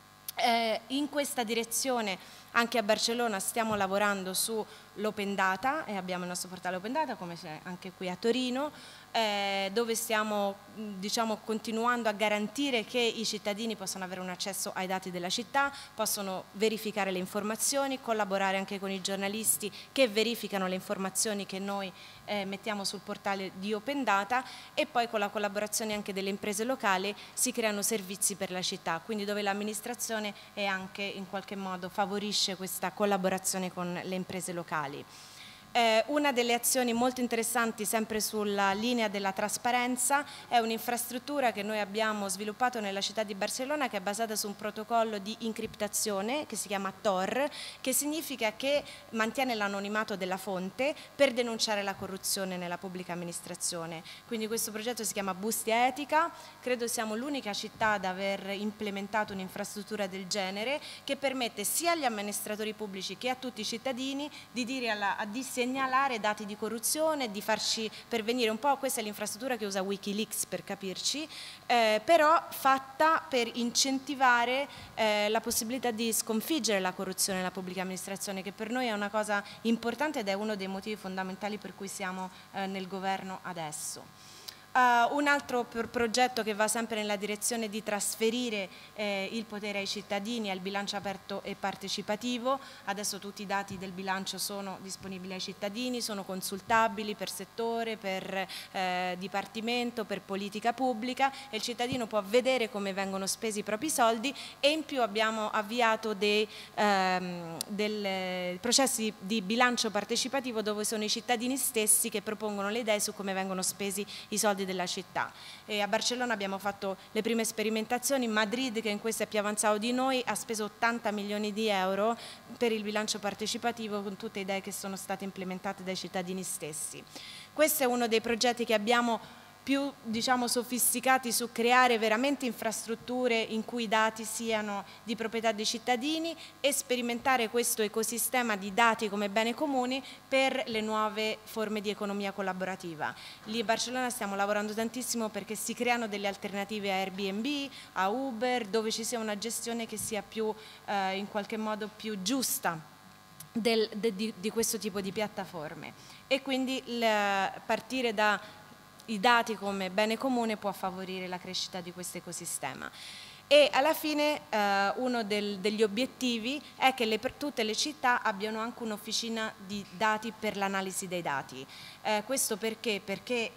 Eh, in questa direzione anche a Barcellona stiamo lavorando sull'open data e abbiamo il nostro portale open data, come c'è anche qui a Torino, eh, dove stiamo diciamo, continuando a garantire che i cittadini possano avere un accesso ai dati della città, possono verificare le informazioni, collaborare anche con i giornalisti che verificano le informazioni che noi eh, mettiamo sul portale di open data, e poi con la collaborazione anche delle imprese locali si creano servizi per la città, quindi dove l'amministrazione è anche in qualche modo favorisce questa collaborazione con le imprese locali. Eh, una delle azioni molto interessanti, sempre sulla linea della trasparenza, è un'infrastruttura che noi abbiamo sviluppato nella città di Barcellona, che è basata su un protocollo di incriptazione che si chiama Tor, che significa che mantiene l'anonimato della fonte per denunciare la corruzione nella pubblica amministrazione. Quindi questo progetto si chiama Bustia Etica, credo siamo l'unica città ad aver implementato un'infrastruttura del genere, che permette sia agli amministratori pubblici che a tutti i cittadini di dire alla, a dissegnare segnalare dati di corruzione, di farci pervenire un po', questa è l'infrastruttura che usa Wikileaks per capirci, eh, però fatta per incentivare eh, la possibilità di sconfiggere la corruzione nella pubblica amministrazione, che per noi è una cosa importante ed è uno dei motivi fondamentali per cui siamo eh, nel governo adesso. Uh, un altro pro progetto che va sempre nella direzione di trasferire eh, il potere ai cittadini è il bilancio aperto e partecipativo. Adesso tutti i dati del bilancio sono disponibili ai cittadini, sono consultabili per settore, per eh, dipartimento, per politica pubblica, e il cittadino può vedere come vengono spesi i propri soldi, e in più abbiamo avviato dei ehm, del, processi di bilancio partecipativo dove sono i cittadini stessi che propongono le idee su come vengono spesi i soldi della città. E a Barcellona abbiamo fatto le prime sperimentazioni, Madrid, che in questo è più avanzato di noi, ha speso ottanta milioni di euro per il bilancio partecipativo, con tutte idee che sono state implementate dai cittadini stessi. Questo è uno dei progetti che abbiamo più diciamo sofisticati su creare veramente infrastrutture in cui i dati siano di proprietà dei cittadini e sperimentare questo ecosistema di dati come bene comune per le nuove forme di economia collaborativa. Lì a Barcellona stiamo lavorando tantissimo perché si creano delle alternative a Airbnb, a Uber, dove ci sia una gestione che sia più eh, in qualche modo più giusta del, de, di, di questo tipo di piattaforme, e quindi il, partire da i dati come bene comune può favorire la crescita di questo ecosistema. E alla fine eh, uno del, degli obiettivi è che le, per tutte le città abbiano anche un'officina di dati per l'analisi dei dati. Eh, questo perché? Perché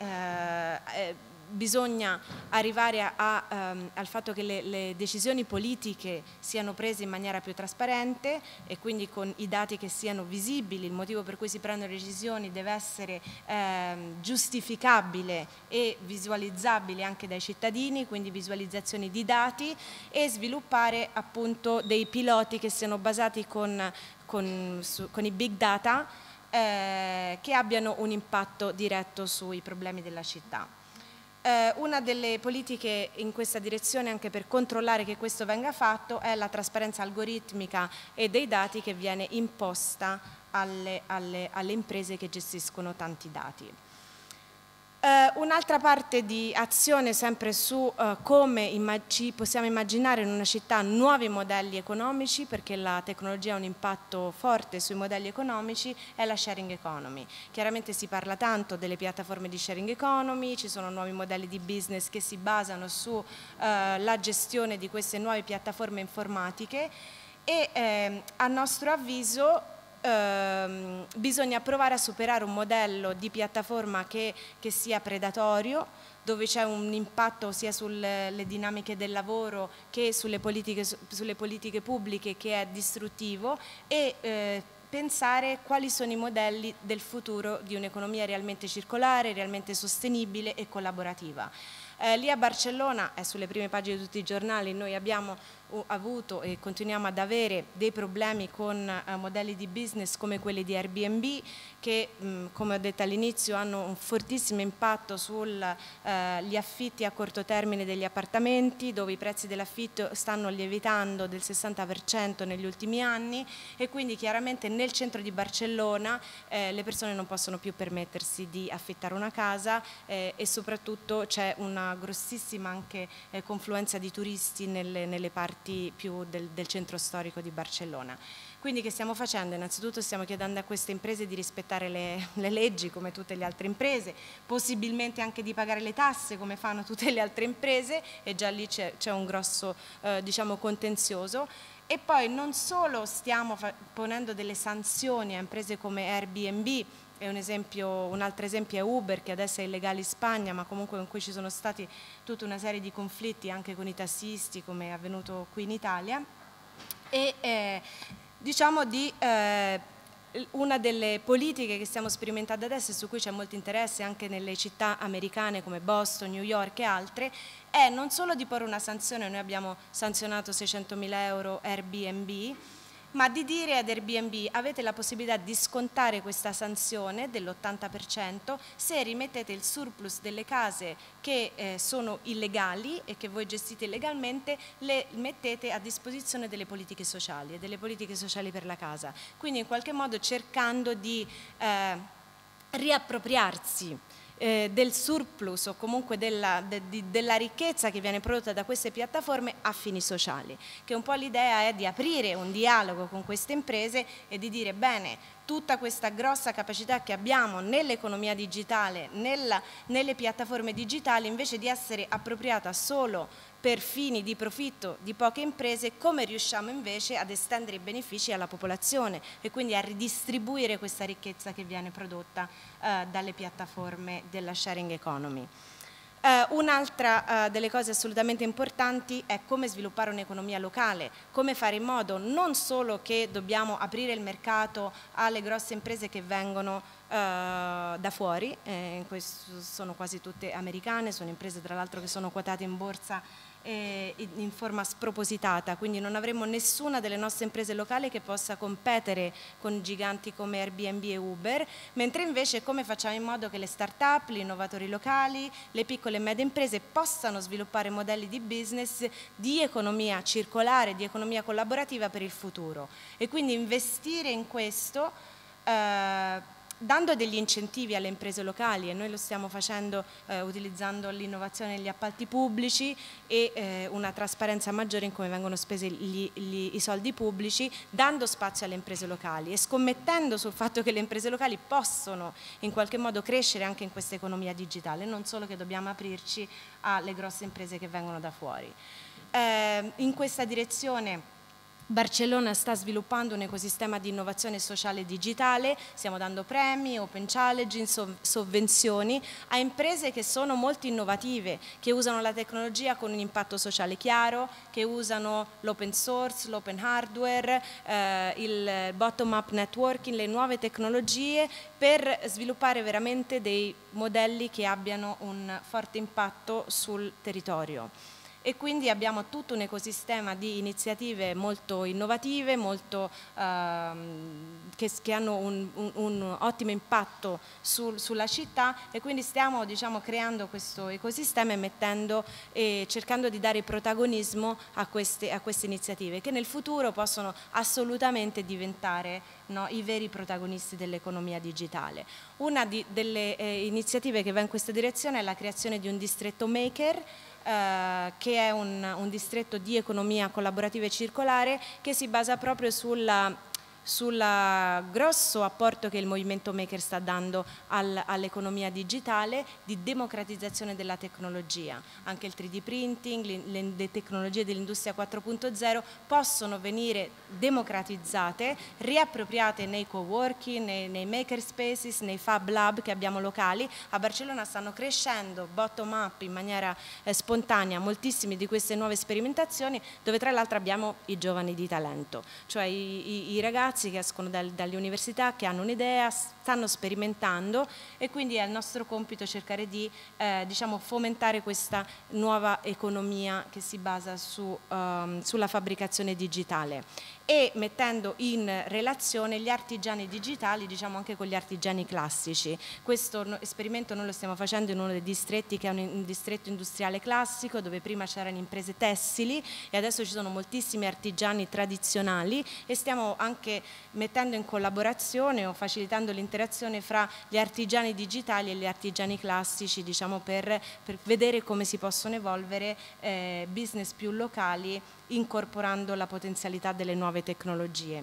eh, bisogna arrivare a, a, um, al fatto che le, le decisioni politiche siano prese in maniera più trasparente e quindi con i dati che siano visibili. Il motivo per cui si prendono decisioni deve essere ehm, giustificabile e visualizzabile anche dai cittadini, quindi visualizzazioni di dati, e sviluppare appunto dei piloti che siano basati con, con, su, con i big data eh, che abbiano un impatto diretto sui problemi della città. Eh, una delle politiche in questa direzione, anche per controllare che questo venga fatto, è la trasparenza algoritmica e dei dati che viene imposta alle, alle, alle imprese che gestiscono tanti dati. Uh, un'altra parte di azione sempre su uh, come ci possiamo immaginare in una città nuovi modelli economici, perché la tecnologia ha un impatto forte sui modelli economici, è la sharing economy. Chiaramente si parla tanto delle piattaforme di sharing economy, ci sono nuovi modelli di business che si basano sulla uh, gestione di queste nuove piattaforme informatiche e eh, a nostro avviso Uh, bisogna provare a superare un modello di piattaforma che, che sia predatorio, dove c'è un impatto sia sulle le dinamiche del lavoro che sulle politiche, sulle politiche pubbliche, che è distruttivo, e eh, pensare quali sono i modelli del futuro di un'economia realmente circolare, realmente sostenibile e collaborativa. Eh, lì a Barcellona, è sulle prime pagine di tutti i giornali, noi abbiamo uh, avuto e continuiamo ad avere dei problemi con uh, modelli di business come quelli di Airbnb che, mh, come ho detto all'inizio, hanno un fortissimo impatto sugli uh, affitti a corto termine degli appartamenti, dove i prezzi dell'affitto stanno lievitando del sessanta per cento negli ultimi anni, e quindi chiaramente nel centro di Barcellona eh, le persone non possono più permettersi di affittare una casa eh, e soprattutto c'è una grossissima anche eh, confluenza di turisti nelle, nelle parti più del, del centro storico di Barcellona. Quindi che stiamo facendo? Innanzitutto stiamo chiedendo a queste imprese di rispettare le, le leggi come tutte le altre imprese, possibilmente anche di pagare le tasse come fanno tutte le altre imprese, e già lì c'è un grosso eh, diciamo contenzioso. E poi non solo stiamo ponendo delle sanzioni a imprese come Airbnb, è un, esempio, un altro esempio è Uber, che adesso è illegale in Spagna, ma comunque in cui ci sono stati tutta una serie di conflitti anche con i tassisti, come è avvenuto qui in Italia, e eh, diciamo di eh, una delle politiche che stiamo sperimentando adesso e su cui c'è molto interesse anche nelle città americane come Boston, New York e altre, è non solo di porre una sanzione, noi abbiamo sanzionato seicentomila euro Airbnb, ma di dire ad Airbnb: avete la possibilità di scontare questa sanzione dell'ottanta per cento se rimettete il surplus delle case che eh, sono illegali e che voi gestite illegalmente, le mettete a disposizione delle politiche sociali e delle politiche sociali per la casa, quindi in qualche modo cercando di eh, riappropriarsi Eh, del surplus o comunque della, de, di, della ricchezza che viene prodotta da queste piattaforme a fini sociali, che un po' l'idea è di aprire un dialogo con queste imprese e di dire: bene, tutta questa grossa capacità che abbiamo nell'economia digitale, nella, nelle piattaforme digitali, invece di essere appropriata solo per fini di profitto di poche imprese, come riusciamo invece ad estendere i benefici alla popolazione e quindi a ridistribuire questa ricchezza che viene prodotta eh, dalle piattaforme della sharing economy. Uh, Un'altra uh, delle cose assolutamente importanti è come sviluppare un'economia locale, come fare in modo non solo che dobbiamo aprire il mercato alle grosse imprese che vengono uh, da fuori, eh, questo sono quasi tutte americane, sono imprese tra l'altro che sono quotate in borsa eh, in forma spropositata, quindi non avremo nessuna delle nostre imprese locali che possa competere con giganti come Airbnb e Uber, mentre invece come facciamo in modo che le start-up, gli innovatori locali, le piccole e medie imprese possano sviluppare modelli di business di economia circolare, di economia collaborativa per il futuro, e quindi investire in questo eh, dando degli incentivi alle imprese locali, e noi lo stiamo facendo eh, utilizzando l'innovazione negli appalti pubblici e eh, una trasparenza maggiore in come vengono spesi gli, gli, i soldi pubblici, dando spazio alle imprese locali e scommettendo sul fatto che le imprese locali possono in qualche modo crescere anche in questa economia digitale, non solo che dobbiamo aprirci alle grosse imprese che vengono da fuori. Eh, in questa direzione Barcellona sta sviluppando un ecosistema di innovazione sociale e digitale, stiamo dando premi, open challenge, sovvenzioni a imprese che sono molto innovative, che usano la tecnologia con un impatto sociale chiaro, che usano l'open source, l'open hardware, eh, il bottom-up networking, le nuove tecnologie per sviluppare veramente dei modelli che abbiano un forte impatto sul territorio. e quindi abbiamo tutto un ecosistema di iniziative molto innovative, molto, ehm, che, che hanno un, un, un ottimo impatto sul, sulla città, e quindi stiamo, diciamo, creando questo ecosistema e mettendo, e cercando di dare protagonismo a queste, a queste iniziative che nel futuro possono assolutamente diventare, no, i veri protagonisti dell'economia digitale. Una di, delle eh, iniziative che va in questa direzione è la creazione di un distretto maker, eh, che è un, un distretto di economia collaborativa e circolare che si basa proprio sulla sul grosso apporto che il movimento maker sta dando al, all'economia digitale, di democratizzazione della tecnologia. Anche il tre D printing, le, le tecnologie dell'industria quattro punto zero possono venire democratizzate, riappropriate nei co-working, nei, nei maker spaces, nei fab lab che abbiamo locali. A Barcellona stanno crescendo bottom up in maniera eh, spontanea moltissime di queste nuove sperimentazioni, dove tra l'altro abbiamo i giovani di talento, cioè i, i, i ragazzi che escono dal, dalle università, che hanno un'idea, stanno sperimentando, e quindi è il nostro compito cercare di eh, diciamo, fomentare questa nuova economia che si basa su, um, sulla fabbricazione digitale, e mettendo in relazione gli artigiani digitali, diciamo, anche con gli artigiani classici. Questo no, esperimento noi lo stiamo facendo in uno dei distretti che è un, un distretto industriale classico, dove prima c'erano imprese tessili e adesso ci sono moltissimi artigiani tradizionali, e stiamo anche mettendo in collaborazione o facilitando l'interazione fra gli artigiani digitali e gli artigiani classici, diciamo, per, per vedere come si possono evolvere eh, business più locali, incorporando la potenzialità delle nuove tecnologie.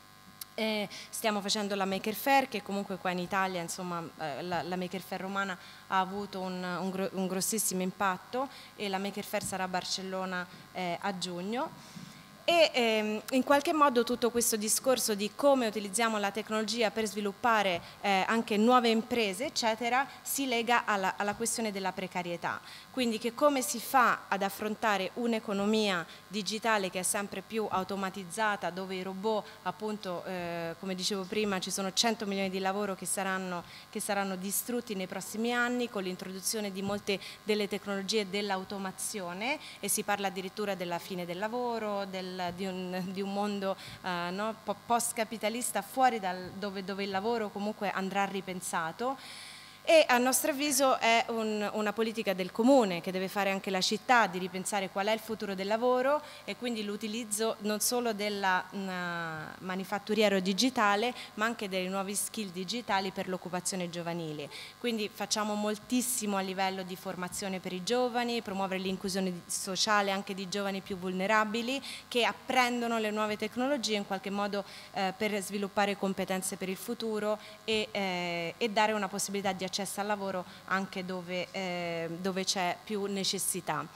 Eh, stiamo facendo la Maker Faire, che comunque qua in Italia, insomma, eh, la, la Maker Faire romana ha avuto un, un, gro un grossissimo impatto, e la Maker Faire sarà a Barcellona eh, a giugno. E ehm, in qualche modo tutto questo discorso di come utilizziamo la tecnologia per sviluppare eh, anche nuove imprese, eccetera, si lega alla, alla questione della precarietà. Quindi che come si fa ad affrontare un'economia digitale che è sempre più automatizzata, dove i robot, appunto, eh, come dicevo prima, ci sono cento milioni di lavoro che saranno, che saranno distrutti nei prossimi anni con l'introduzione di molte delle tecnologie dell'automazione, e si parla addirittura della fine del lavoro, del Di un, di un mondo uh, no, post-capitalista, fuori dal, dove, dove il lavoro comunque andrà ripensato. E a nostro avviso è un, una politica del comune che deve fare anche la città, di ripensare qual è il futuro del lavoro, e quindi l'utilizzo non solo della uh, manifatturiero digitale, ma anche dei nuovi skill digitali per l'occupazione giovanile. Quindi facciamo moltissimo a livello di formazione per i giovani, promuovere l'inclusione sociale anche di giovani più vulnerabili, che apprendono le nuove tecnologie in qualche modo eh, per sviluppare competenze per il futuro, e, eh, e dare una possibilità di accesso al lavoro anche dove, eh, dove c'è più necessità.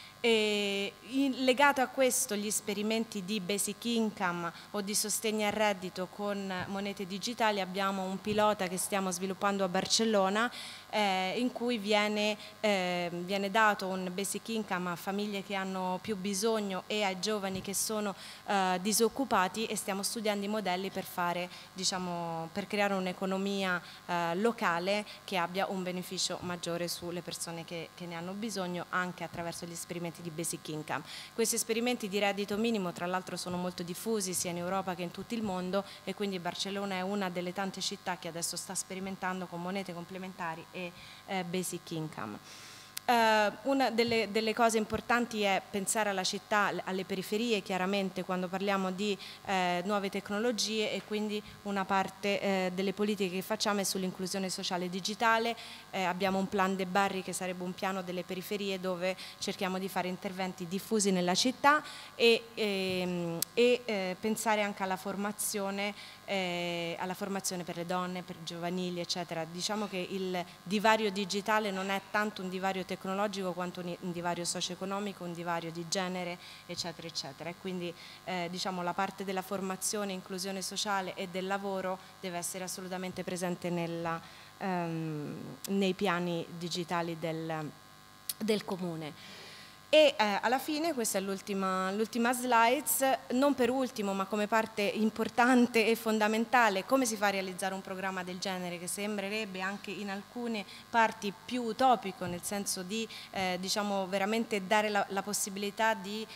E in, legato a questo, gli esperimenti di basic income o di sostegno al reddito con monete digitali, abbiamo un pilota che stiamo sviluppando a Barcellona, eh, in cui viene, eh, viene dato un basic income a famiglie che hanno più bisogno e ai giovani che sono eh, disoccupati, e stiamo studiando i modelli per fare, diciamo, per creare un'economia eh, locale che abbia un beneficio maggiore sulle persone che, che ne hanno bisogno, anche attraverso gli esperimenti di basic income. Questi esperimenti di reddito minimo, tra l'altro, sono molto diffusi sia in Europa che in tutto il mondo, e quindi Barcellona è una delle tante città che adesso sta sperimentando con monete complementari e eh, basic income. Uh, una delle, delle cose importanti è pensare alla città, alle periferie, chiaramente, quando parliamo di eh, nuove tecnologie, e quindi una parte eh, delle politiche che facciamo è sull'inclusione sociale digitale. Eh, abbiamo un plan de Barri, che sarebbe un piano delle periferie, dove cerchiamo di fare interventi diffusi nella città, e, e, e eh, pensare anche alla formazione, eh, alla formazione per le donne, per i giovanili, eccetera. Diciamo che il divario digitale non è tanto un divario tecnologico tecnologico quanto un divario socio-economico, un divario di genere, eccetera, eccetera. E quindi eh, diciamo, la parte della formazione, inclusione sociale e del lavoro deve essere assolutamente presente nella, ehm, nei piani digitali del, del comune. E eh, alla fine, questa è l'ultima slide, non per ultimo ma come parte importante e fondamentale, come si fa a realizzare un programma del genere che sembrerebbe anche in alcune parti più utopico, nel senso di eh, diciamo veramente dare la, la possibilità di,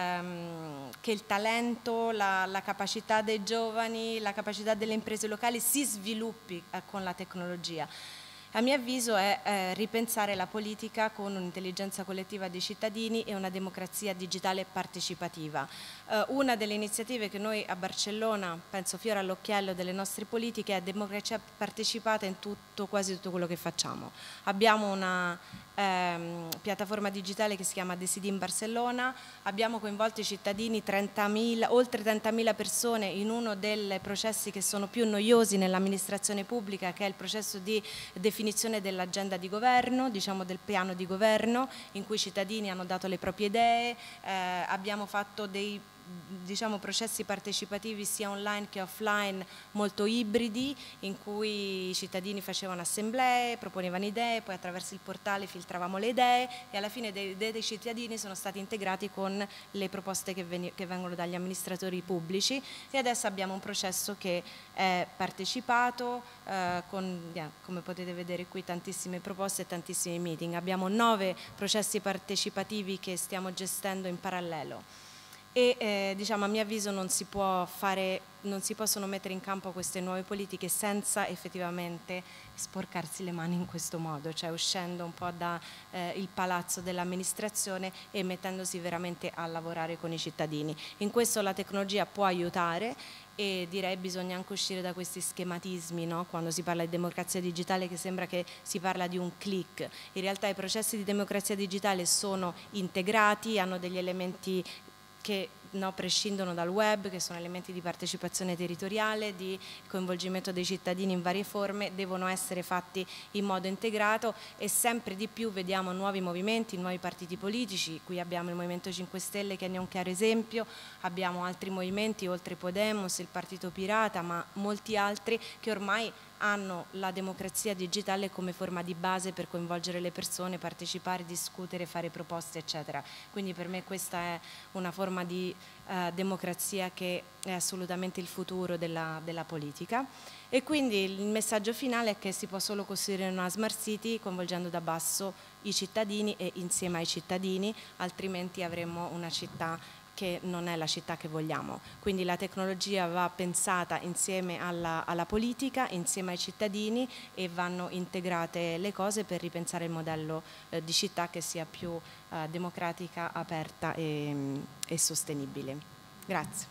ehm, che il talento, la, la capacità dei giovani, la capacità delle imprese locali si sviluppi eh, con la tecnologia. A mio avviso è eh, ripensare la politica con un'intelligenza collettiva dei cittadini e una democrazia digitale partecipativa. Eh, una delle iniziative che noi a Barcellona, penso fiore all'occhiello delle nostre politiche, è democrazia partecipata in tutto, quasi tutto quello che facciamo. Abbiamo una ehm, piattaforma digitale che si chiama Decidim Barcellona, abbiamo coinvolto i cittadini, trentamila, oltre trentamila persone in uno dei processi che sono più noiosi nell'amministrazione pubblica, che è il processo di definizione dell'agenda di governo, diciamo del piano di governo, in cui i cittadini hanno dato le proprie idee, eh, abbiamo fatto dei diciamo processi partecipativi sia online che offline molto ibridi, in cui i cittadini facevano assemblee, proponevano idee, poi attraverso il portale filtravamo le idee e alla fine le idee dei cittadini sono state integrati con le proposte che, che vengono dagli amministratori pubblici e adesso abbiamo un processo che è partecipato eh, con, yeah, come potete vedere qui, tantissime proposte e tantissimi meeting. Abbiamo nove processi partecipativi che stiamo gestendo in parallelo. E eh, diciamo, a mio avviso non si può fare, non si possono mettere in campo queste nuove politiche senza effettivamente sporcarsi le mani in questo modo, cioè uscendo un po' dal eh, palazzo dell'amministrazione e mettendosi veramente a lavorare con i cittadini. In questo la tecnologia può aiutare e direi bisogna anche uscire da questi schematismi, no? Quando si parla di democrazia digitale che sembra che si parla di un click. In realtà i processi di democrazia digitale sono integrati, hanno degli elementi che no, prescindono dal web, che sono elementi di partecipazione territoriale, di coinvolgimento dei cittadini in varie forme, devono essere fatti in modo integrato e sempre di più vediamo nuovi movimenti, nuovi partiti politici. Qui abbiamo il Movimento cinque Stelle che ne è un chiaro esempio, abbiamo altri movimenti oltre Podemos, il Partito Pirata, ma molti altri che ormai hanno la democrazia digitale come forma di base per coinvolgere le persone, partecipare, discutere, fare proposte, eccetera. Quindi per me questa è una forma di eh, democrazia che è assolutamente il futuro della, della politica. E quindi il messaggio finale è che si può solo costruire una smart city coinvolgendo da basso i cittadini e insieme ai cittadini, altrimenti avremo una città che non è la città che vogliamo. Quindi la tecnologia va pensata insieme alla, alla politica, insieme ai cittadini e vanno integrate le cose per ripensare il modello eh, di città che sia più eh, democratica, aperta e, e sostenibile. Grazie.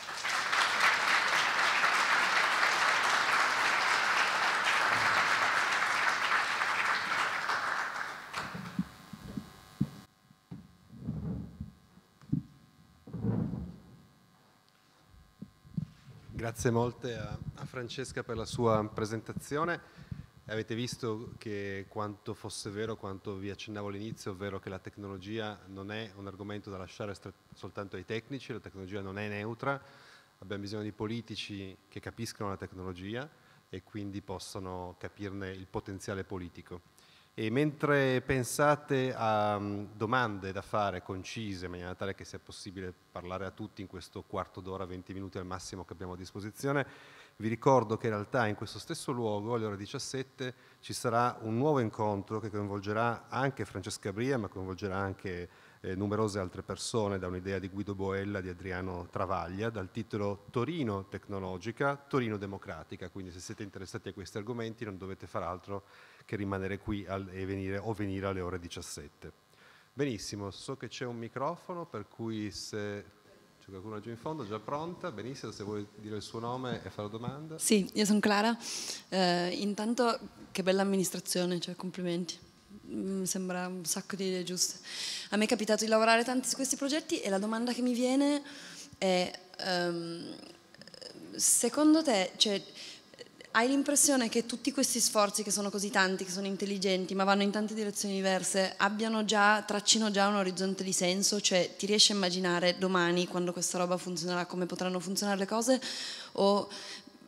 Grazie molte a, a Francesca per la sua presentazione. Avete visto che quanto fosse vero, quanto vi accennavo all'inizio, ovvero che la tecnologia non è un argomento da lasciare soltanto ai tecnici, la tecnologia non è neutra, abbiamo bisogno di politici che capiscono la tecnologia e quindi possano capirne il potenziale politico. E mentre pensate a domande da fare concise in maniera tale che sia possibile parlare a tutti in questo quarto d'ora, venti minuti al massimo che abbiamo a disposizione, vi ricordo che in realtà in questo stesso luogo alle ore diciassette ci sarà un nuovo incontro che coinvolgerà anche Francesca Bria, ma coinvolgerà anche eh, numerose altre persone, da un'idea di Guido Boella, di Adriano Travaglia, dal titolo Torino Tecnologica, Torino Democratica. Quindi se siete interessati a questi argomenti non dovete far altro che rimanere qui al, e venire, o venire alle ore diciassette. Benissimo, so che c'è un microfono, per cui se c'è qualcuno giù in fondo, già pronta, benissimo, se vuoi dire il suo nome e fare la domanda. Sì, io sono Clara. Eh, intanto che bella amministrazione, cioè complimenti. Mi sembra un sacco di idee giuste. A me è capitato di lavorare tanti su questi progetti e la domanda che mi viene è um, secondo te, cioè, hai l'impressione che tutti questi sforzi che sono così tanti, che sono intelligenti, ma vanno in tante direzioni diverse, abbiano già, traccino già un orizzonte di senso? Cioè, ti riesci a immaginare domani, quando questa roba funzionerà, come potranno funzionare le cose? O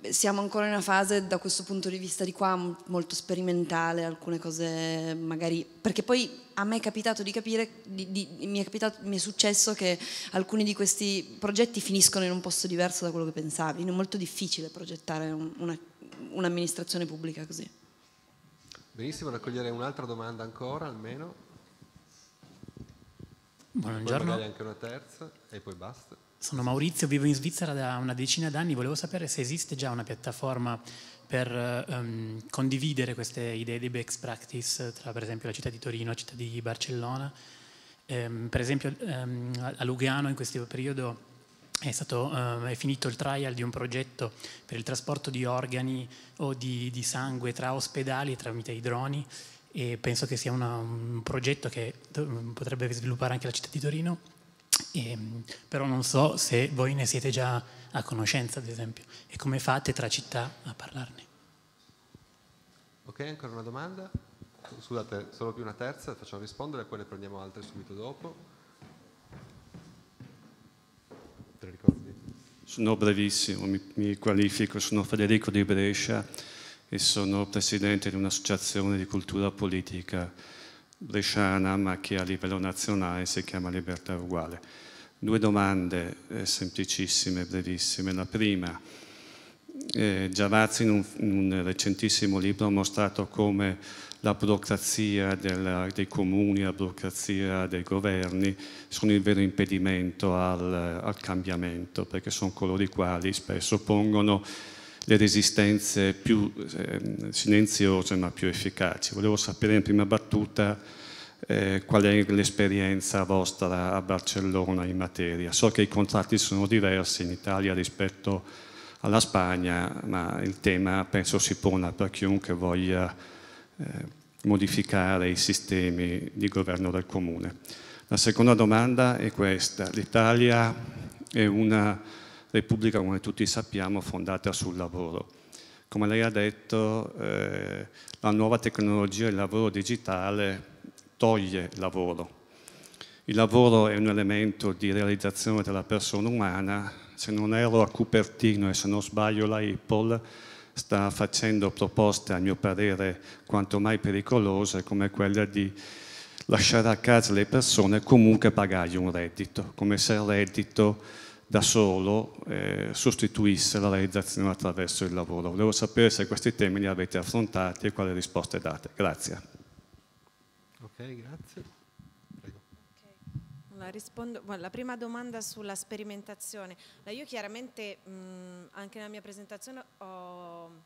siamo ancora in una fase da questo punto di vista di qua molto sperimentale, alcune cose magari, perché poi a me è capitato di capire, di, di, mi, è capitato, mi è successo che alcuni di questi progetti finiscono in un posto diverso da quello che pensavi, è molto difficile progettare un, una, un'amministrazione pubblica così. Benissimo, raccogliere un'altra domanda ancora almeno. Buongiorno. Poi magari anche una terza e poi basta. Sono Maurizio, vivo in Svizzera da una decina d'anni, volevo sapere se esiste già una piattaforma per um, condividere queste idee di best practice tra per esempio la città di Torino e la città di Barcellona. Um, per esempio um, a Lugano in questo periodo è, stato, uh, è finito il trial di un progetto per il trasporto di organi o di, di sangue tra ospedali tramite i droni, e penso che sia una, un progetto che potrebbe sviluppare anche la città di Torino. E, però non so se voi ne siete già a conoscenza, ad esempio, e come fate tra città a parlarne. Ok, ancora una domanda? Scusate, solo più una terza, facciamo rispondere e poi ne prendiamo altre subito dopo. Te le ricordi? Sono brevissimo, mi, mi qualifico, sono Federico di Brescia e sono presidente di un'associazione di cultura politica bresciana, ma che a livello nazionale si chiama Libertà Uguale. Due domande eh, semplicissime, brevissime. La prima, eh, Giavazzi in un, in un recentissimo libro ha mostrato come la burocrazia del, dei comuni, la burocrazia dei governi sono il vero impedimento al, al cambiamento, perché sono coloro i quali spesso pongono le resistenze più eh, silenziose ma più efficaci. Volevo sapere in prima battuta eh, qual è l'esperienza vostra a Barcellona in materia. So che i contratti sono diversi in Italia rispetto alla Spagna, ma il tema penso si pone per chiunque voglia eh, modificare i sistemi di governo del comune. La seconda domanda è questa. L'Italia è una Repubblica, come tutti sappiamo, fondata sul lavoro. Come lei ha detto, eh, la nuova tecnologia, il lavoro digitale, toglie lavoro. Il lavoro è un elemento di realizzazione della persona umana. Se non erro a Cupertino e se non sbaglio la Apple sta facendo proposte, a mio parere, quanto mai pericolose, come quella di lasciare a casa le persone e comunque pagargli un reddito, come se il reddito da solo eh, sostituisse la realizzazione attraverso il lavoro. Volevo sapere se questi temi li avete affrontati e quali risposte date. Grazie. Ok, grazie. Prego. Okay. Allora, rispondo, bueno, la prima domanda sulla sperimentazione. Allora, io chiaramente mh, anche nella mia presentazione ho...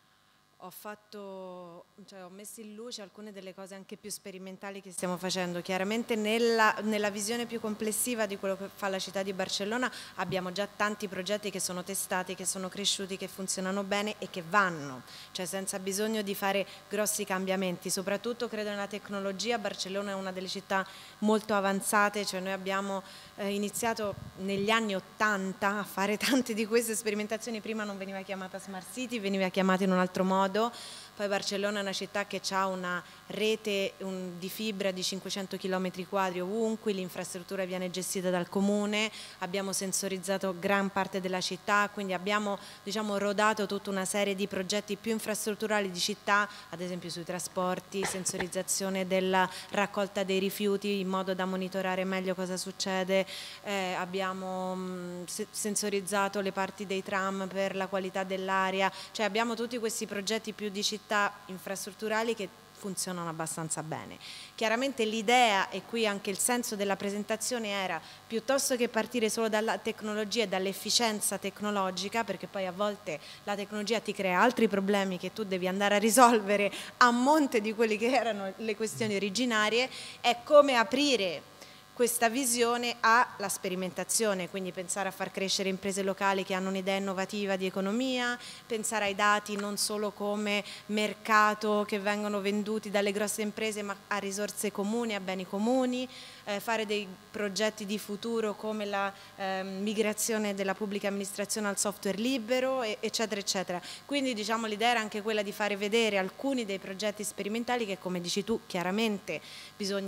Ho, fatto, cioè ho messo in luce alcune delle cose anche più sperimentali che stiamo facendo. Chiaramente nella, nella visione più complessiva di quello che fa la città di Barcellona abbiamo già tanti progetti che sono testati, che sono cresciuti, che funzionano bene e che vanno, cioè senza bisogno di fare grossi cambiamenti. Soprattutto credo nella tecnologia. Barcellona è una delle città molto avanzate, cioè noi abbiamo eh, iniziato negli anni ottanta a fare tante di queste sperimentazioni. Prima non veniva chiamata Smart City, veniva chiamata in un altro modo. Poi Barcellona è una città che ha una rete un, di fibra di cinquecento chilometri quadri ovunque, l'infrastruttura viene gestita dal comune, abbiamo sensorizzato gran parte della città, quindi abbiamo diciamo, rodato tutta una serie di progetti più infrastrutturali di città, ad esempio sui trasporti, sensorizzazione della raccolta dei rifiuti in modo da monitorare meglio cosa succede, eh, abbiamo mh, sensorizzato le parti dei tram per la qualità dell'aria, cioè abbiamo tutti questi progetti più di città infrastrutturali che funzionano abbastanza bene. Chiaramente l'idea, e qui anche il senso della presentazione era, piuttosto che partire solo dalla tecnologia e dall'efficienza tecnologica, perché poi a volte la tecnologia ti crea altri problemi che tu devi andare a risolvere a monte di quelle che erano le questioni originarie, è come aprire questa visione alla sperimentazione, quindi pensare a far crescere imprese locali che hanno un'idea innovativa di economia, pensare ai dati non solo come mercato che vengono venduti dalle grosse imprese ma a risorse comuni, a beni comuni, eh, fare dei progetti di futuro come la eh, migrazione della pubblica amministrazione al software libero, e, eccetera eccetera. Quindi diciamo l'idea era anche quella di fare vedere alcuni dei progetti sperimentali che, come dici tu, chiaramente bisogna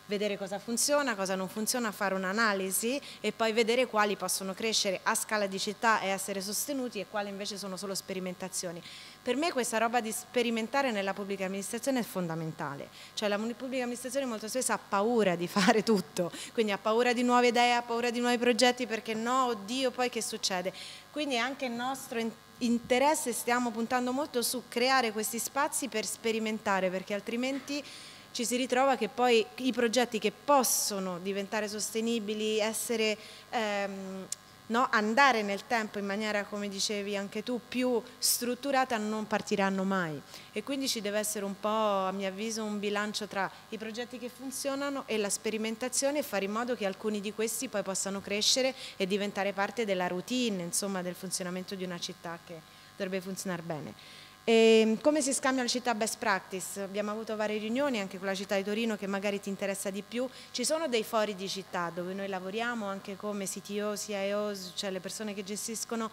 vedere cosa funziona, cosa non funziona, fare un'analisi e poi vedere quali possono crescere a scala di città e essere sostenuti e quali invece sono solo sperimentazioni. Per me questa roba di sperimentare nella pubblica amministrazione è fondamentale, cioè la pubblica amministrazione molto spesso ha paura di fare tutto, quindi ha paura di nuove idee, ha paura di nuovi progetti perché no, oddio, poi che succede? Quindi anche il nostro interesse, stiamo puntando molto su creare questi spazi per sperimentare, perché altrimenti ci si ritrova che poi i progetti che possono diventare sostenibili, essere... Ehm, No, andare nel tempo in maniera, come dicevi anche tu, più strutturata, non partiranno mai e quindi ci deve essere un po', a mio avviso, un bilancio tra i progetti che funzionano e la sperimentazione e fare in modo che alcuni di questi poi possano crescere e diventare parte della routine, insomma, del funzionamento di una città che dovrebbe funzionare bene. E come si scambiano le città best practice? Abbiamo avuto varie riunioni anche con la città di Torino che magari ti interessa di più. Ci sono dei fori di città dove noi lavoriamo anche come C T O, C I O, cioè le persone che gestiscono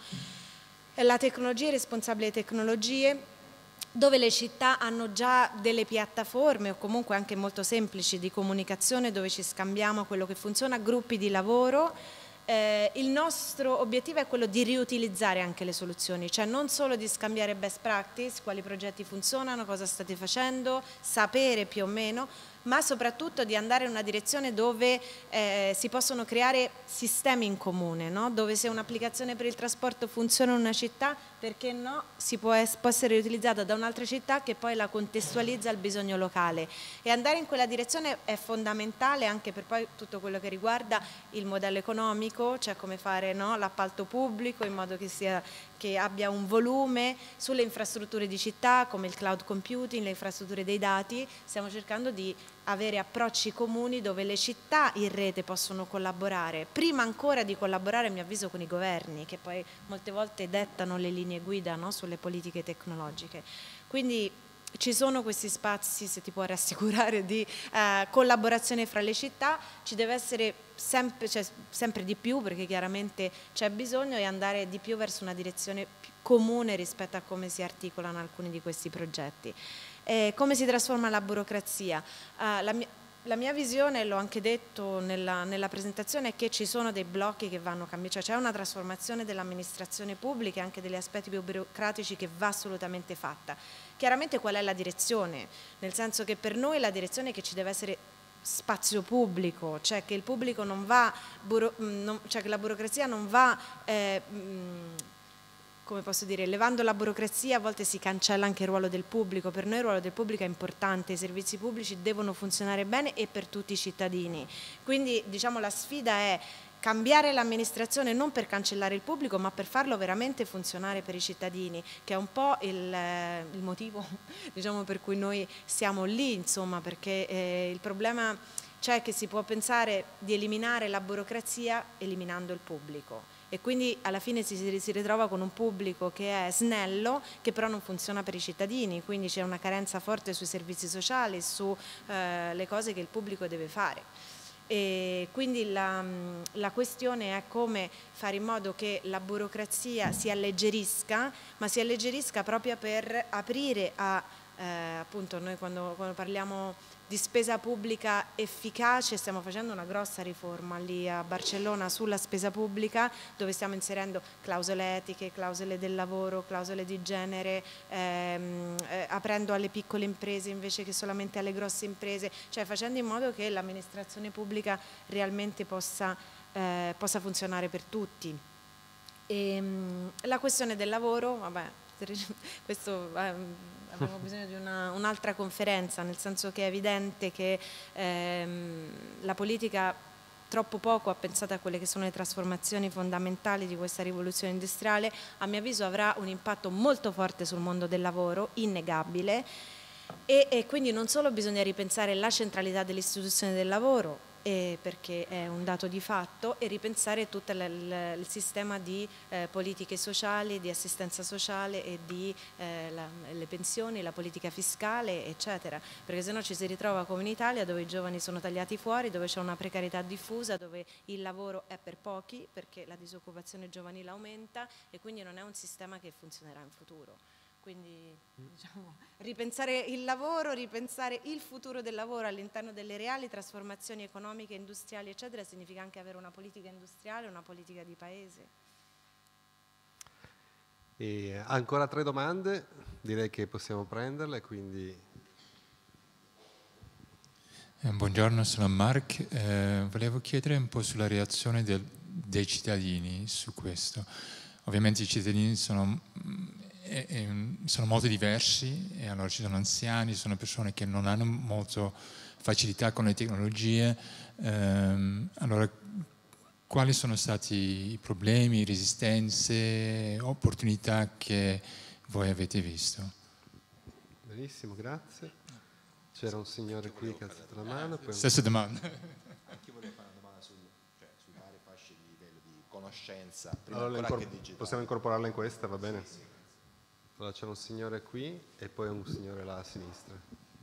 la tecnologia, i responsabili delle tecnologie, dove le città hanno già delle piattaforme o comunque anche molto semplici di comunicazione dove ci scambiamo quello che funziona, gruppi di lavoro. Eh, il nostro obiettivo è quello di riutilizzare anche le soluzioni, cioè non solo di scambiare best practice, quali progetti funzionano, cosa state facendo, sapere più o meno, ma soprattutto di andare in una direzione dove eh, si possono creare sistemi in comune, no? Dove se un'applicazione per il trasporto funziona in una città, perché no, si può, es può essere riutilizzata da un'altra città che poi la contestualizza al bisogno locale e andare in quella direzione è fondamentale anche per poi tutto quello che riguarda il modello economico, cioè come fare, no, l'appalto pubblico in modo che, sia, che abbia un volume sulle infrastrutture di città come il cloud computing, le infrastrutture dei dati. Stiamo cercando di avere approcci comuni dove le città in rete possono collaborare, prima ancora di collaborare a mio avviso con i governi che poi molte volte dettano le linee guida, no, sulle politiche tecnologiche. Quindi ci sono questi spazi, se ti può rassicurare, di eh, collaborazione fra le città, ci deve essere sempre, cioè, sempre di più perché chiaramente c'è bisogno e andare di più verso una direzione più comune rispetto a come si articolano alcuni di questi progetti. Eh, come si trasforma la burocrazia? Uh, la, mia, la mia visione, l'ho anche detto nella, nella presentazione, è che ci sono dei blocchi che vanno cambiati, cioè c'è una trasformazione dell'amministrazione pubblica e anche degli aspetti più burocratici che va assolutamente fatta. Chiaramente qual è la direzione? Nel senso che per noi la direzione è che ci deve essere spazio pubblico, cioè che il pubblico non va, buro, non, cioè che la burocrazia non va... Eh, mh, come posso dire, levando la burocrazia a volte si cancella anche il ruolo del pubblico, per noi il ruolo del pubblico è importante, i servizi pubblici devono funzionare bene e per tutti i cittadini, quindi diciamo la sfida è cambiare l'amministrazione non per cancellare il pubblico ma per farlo veramente funzionare per i cittadini, che è un po' il, il motivo diciamo, per cui noi siamo lì, insomma, perché eh, il problema c'è che si può pensare di eliminare la burocrazia eliminando il pubblico. E quindi alla fine si, si ritrova con un pubblico che è snello, che però non funziona per i cittadini, quindi c'è una carenza forte sui servizi sociali, sulle eh, cose che il pubblico deve fare. E quindi la, la questione è come fare in modo che la burocrazia si alleggerisca, ma si alleggerisca proprio per aprire a, eh, appunto noi quando, quando parliamo di spesa pubblica efficace stiamo facendo una grossa riforma lì a Barcellona sulla spesa pubblica dove stiamo inserendo clausole etiche, clausole del lavoro, clausole di genere, ehm, eh, aprendo alle piccole imprese invece che solamente alle grosse imprese, cioè facendo in modo che l'amministrazione pubblica realmente possa, eh, possa funzionare per tutti. E, mh, la questione del lavoro, vabbè, questo... Eh, abbiamo bisogno di un'altra conferenza, nel senso che è evidente che ehm, la politica troppo poco ha pensato a quelle che sono le trasformazioni fondamentali di questa rivoluzione industriale, a mio avviso avrà un impatto molto forte sul mondo del lavoro, innegabile, e, e quindi non solo bisogna ripensare la centralità dell'istituzione del lavoro, eh, perché è un dato di fatto, e ripensare tutto il, il, il sistema di eh, politiche sociali, di assistenza sociale e di eh, la, le pensioni, la politica fiscale, eccetera, perché sennò ci si ritrova come in Italia dove i giovani sono tagliati fuori, dove c'è una precarietà diffusa, dove il lavoro è per pochi perché la disoccupazione giovanile aumenta e quindi non è un sistema che funzionerà in futuro. quindi diciamo, ripensare il lavoro, ripensare il futuro del lavoro all'interno delle reali trasformazioni economiche, industriali, eccetera, significa anche avere una politica industriale, una politica di paese. E ancora tre domande, direi che possiamo prenderle, quindi... Eh, buongiorno, sono Mark. Eh, volevo chiedere un po' sulla reazione del, dei cittadini su questo. Ovviamente i cittadini sono, eh, eh, sono molto diversi, e allora ci sono anziani, ci sono persone che non hanno molto facilità con le tecnologie. Eh, allora, quali sono stati i problemi, resistenze, opportunità che voi avete visto? Benissimo, grazie. C'era un signore qui che ha alzato la mano. Poi Stessa domanda. Anche volevo fare una domanda sul, cioè, su varie fasce di livello di conoscenza, prima allora, ancora incor- che digitale. possiamo incorporarla in questa, va bene? Allora c'è un signore qui e poi un signore là a sinistra.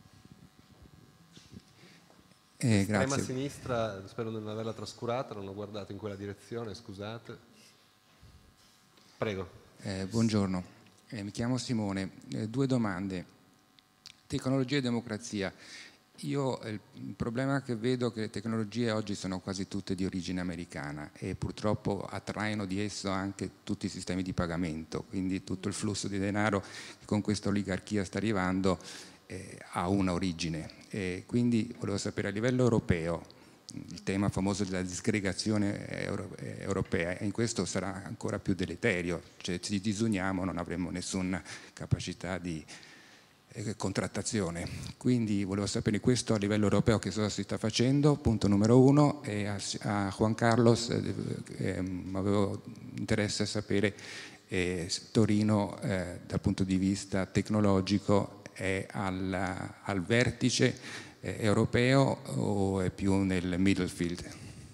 Eh, Estrema grazie. a sinistra, spero di non averla trascurata, non ho guardato in quella direzione, scusate. Prego. Eh, buongiorno, eh, mi chiamo Simone. Eh, due domande. Tecnologia e democrazia. Io eh, il problema che vedo è che le tecnologie oggi sono quasi tutte di origine americana e purtroppo attraino di esso anche tutti i sistemi di pagamento, quindi tutto il flusso di denaro che con questa oligarchia sta arrivando eh, ha una origine. E quindi volevo sapere a livello europeo, il tema famoso della disgregazione euro- europea, e in questo sarà ancora più deleterio, cioè se ci disuniamo non avremo nessuna capacità di contrattazione. Quindi volevo sapere questo a livello europeo che cosa si sta facendo, punto numero uno, e a, a Juan Carlos eh, eh, avevo interesse a sapere eh, Torino eh, dal punto di vista tecnologico è al, al vertice eh, europeo o è più nel middle field?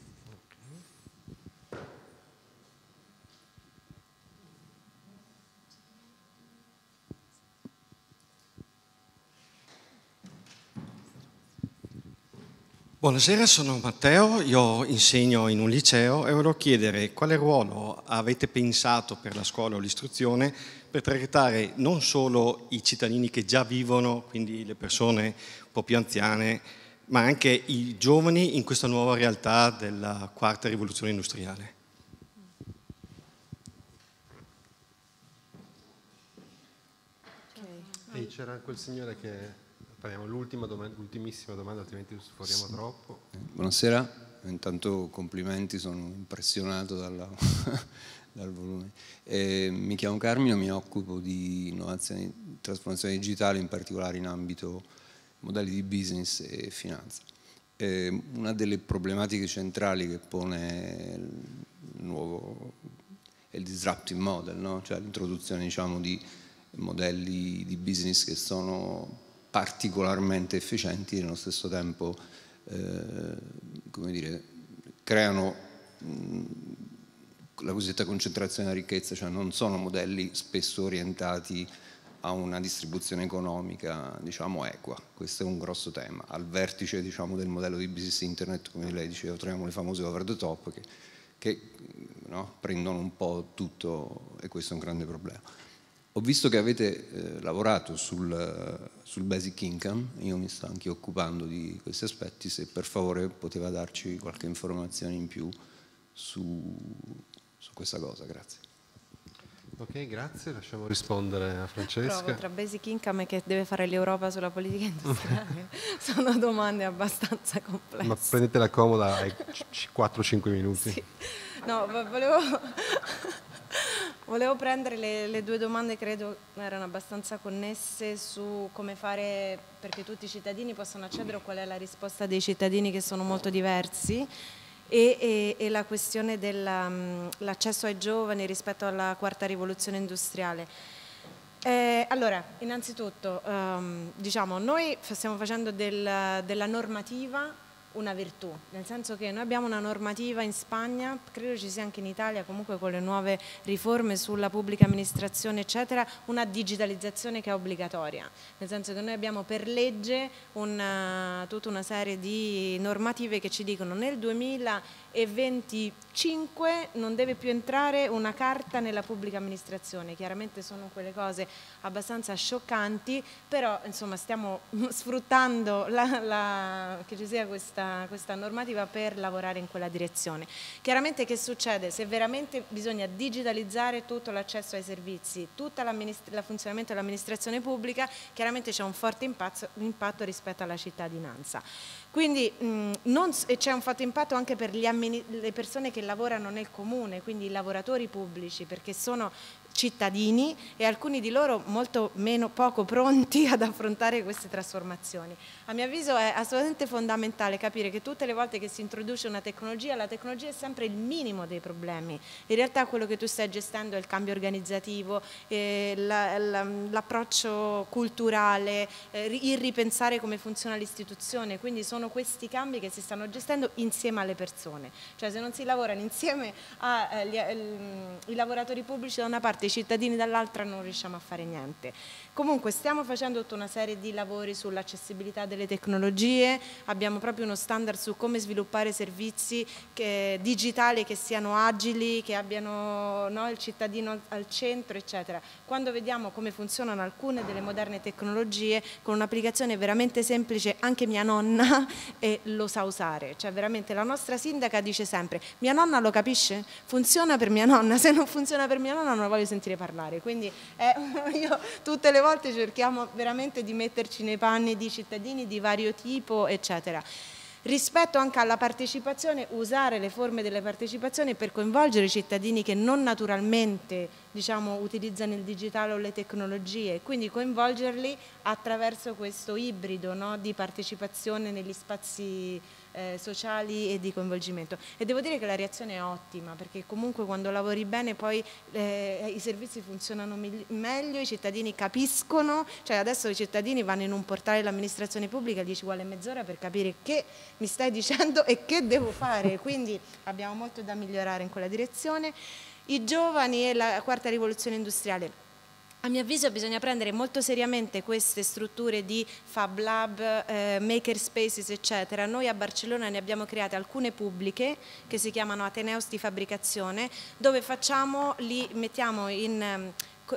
Buonasera, sono Matteo, io insegno in un liceo e volevo chiedere quale ruolo avete pensato per la scuola o l'istruzione per trattare non solo i cittadini che già vivono, quindi le persone un po' più anziane, ma anche i giovani in questa nuova realtà della quarta rivoluzione industriale. E c'era quel signore che... Prendiamo l'ultima domanda, l'ultimissima domanda, altrimenti sforiamo sì. troppo. Buonasera, intanto complimenti, sono impressionato dalla, dal volume. Eh, mi chiamo Carmine, mi occupo di innovazione e trasformazione digitale, in particolare in ambito modelli di business e finanza. Eh, una delle problematiche centrali che pone il nuovo è il disruptive model, no? Cioè l'introduzione, diciamo, di modelli di business che sono particolarmente efficienti e nello stesso tempo eh, come dire, creano mh, la cosiddetta concentrazione della ricchezza, cioè non sono modelli spesso orientati a una distribuzione economica, diciamo, equa. Questo è un grosso tema. Al vertice, diciamo, del modello di business internet, come lei diceva, troviamo le famose over the top che, che no, prendono un po' tutto, e questo è un grande problema. Ho visto che avete eh, lavorato sul, sul basic income, io mi sto anche occupando di questi aspetti, se per favore poteva darci qualche informazione in più su, su questa cosa, grazie. Ok, grazie, lasciamo rispondere a Francesca. Provo, tra basic income e che deve fare l'Europa sulla politica industriale sono domande abbastanza complesse. Ma prendetela comoda ai quattro cinque minuti. Sì. No, volevo... Volevo prendere le, le due domande, credo erano abbastanza connesse, su come fare perché tutti i cittadini possano accedere o qual è la risposta dei cittadini che sono molto diversi e, e, e la questione dell'accesso ai giovani rispetto alla quarta rivoluzione industriale. Eh, allora, innanzitutto, um, diciamo, noi stiamo facendo del, della normativa una virtù, nel senso che noi abbiamo una normativa in Spagna, credo ci sia anche in Italia comunque con le nuove riforme sulla pubblica amministrazione eccetera, una digitalizzazione che è obbligatoria, nel senso che noi abbiamo per legge una, tutta una serie di normative che ci dicono nel duemilaventicinque non deve più entrare una carta nella pubblica amministrazione, chiaramente sono quelle cose abbastanza scioccanti, però insomma stiamo sfruttando la, la, che ci sia questa questa normativa per lavorare in quella direzione. Chiaramente che succede? Se veramente bisogna digitalizzare tutto l'accesso ai servizi, tutto il funzionamento dell'amministrazione pubblica, chiaramente c'è un forte impatto, impatto rispetto alla cittadinanza. Quindi c'è un forte impatto anche per gli le persone che lavorano nel comune, quindi i lavoratori pubblici, perché sono cittadini e alcuni di loro molto meno poco pronti ad affrontare queste trasformazioni. A mio avviso è assolutamente fondamentale capire che tutte le volte che si introduce una tecnologia, la tecnologia è sempre il minimo dei problemi. In realtà quello che tu stai gestendo è il cambio organizzativo, eh, l'approccio culturale, eh, il ripensare come funziona l'istituzione, quindi sono questi cambi che si stanno gestendo insieme alle persone. Cioè se non si lavorano insieme ai eh, lavoratori pubblici da una parte, i cittadini dall'altra, non riusciamo a fare niente. Comunque stiamo facendo tutta una serie di lavori sull'accessibilità delle tecnologie, abbiamo proprio uno standard su come sviluppare servizi che, digitali che siano agili, che abbiano no, il cittadino al centro, eccetera. Quando vediamo come funzionano alcune delle moderne tecnologie, con un'applicazione veramente semplice, anche mia nonna eh, lo sa usare, cioè veramente la nostra sindaca dice sempre, mia nonna lo capisce? Funziona per mia nonna, se non funziona per mia nonna non la voglio sentire parlare, quindi eh, io tutte le volte cerchiamo veramente di metterci nei panni di cittadini di vario tipo, eccetera. Rispetto anche alla partecipazione, usare le forme delle partecipazioni per coinvolgere i cittadini che non naturalmente diciamo, utilizzano il digitale o le tecnologie, quindi coinvolgerli attraverso questo ibrido no, di partecipazione negli spazi eh, sociali e di coinvolgimento. E devo dire che la reazione è ottima, perché comunque quando lavori bene poi eh, i servizi funzionano meglio, i cittadini capiscono, cioè adesso i cittadini vanno in un portale dell'amministrazione pubblica e gli ci vuole mezz'ora per capire che mi stai dicendo e che devo fare, quindi abbiamo molto da migliorare in quella direzione. I giovani e la quarta rivoluzione industriale. A mio avviso bisogna prendere molto seriamente queste strutture di Fab Lab, eh, Maker Spaces, eccetera. Noi a Barcellona ne abbiamo create alcune pubbliche che si chiamano Ateneus di Fabbricazione, dove facciamo, li mettiamo in...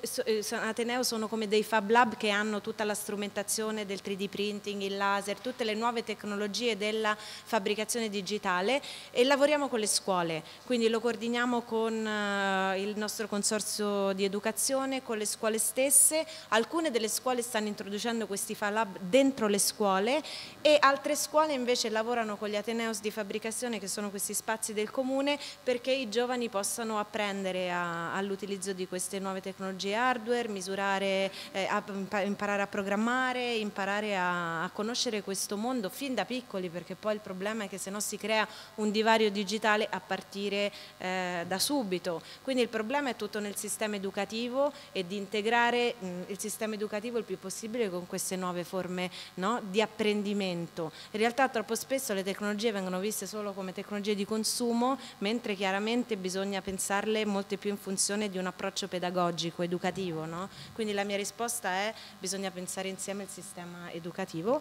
Ateneo sono come dei Fab Lab che hanno tutta la strumentazione del tre D printing, il laser, tutte le nuove tecnologie della fabbricazione digitale e lavoriamo con le scuole, quindi lo coordiniamo con uh, il nostro consorzio di educazione, con le scuole stesse. Alcune delle scuole stanno introducendo questi Fab Lab dentro le scuole e altre scuole invece lavorano con gli Ateneus di Fabbricazione, che sono questi spazi del comune, perché i giovani possano apprendere all'utilizzo di queste nuove tecnologie hardware, misurare, eh, a, imparare a programmare, imparare a, a conoscere questo mondo fin da piccoli, perché poi il problema è che se no si crea un divario digitale a partire eh, da subito. Quindi il problema è tutto nel sistema educativo e di integrare mh, il sistema educativo il più possibile con queste nuove forme no, di apprendimento. In realtà troppo spesso le tecnologie vengono viste solo come tecnologie di consumo, mentre chiaramente bisogna pensarle molto più in funzione di un approccio pedagogico, educativo, no? Quindi la mia risposta è bisogna pensare insieme il sistema educativo.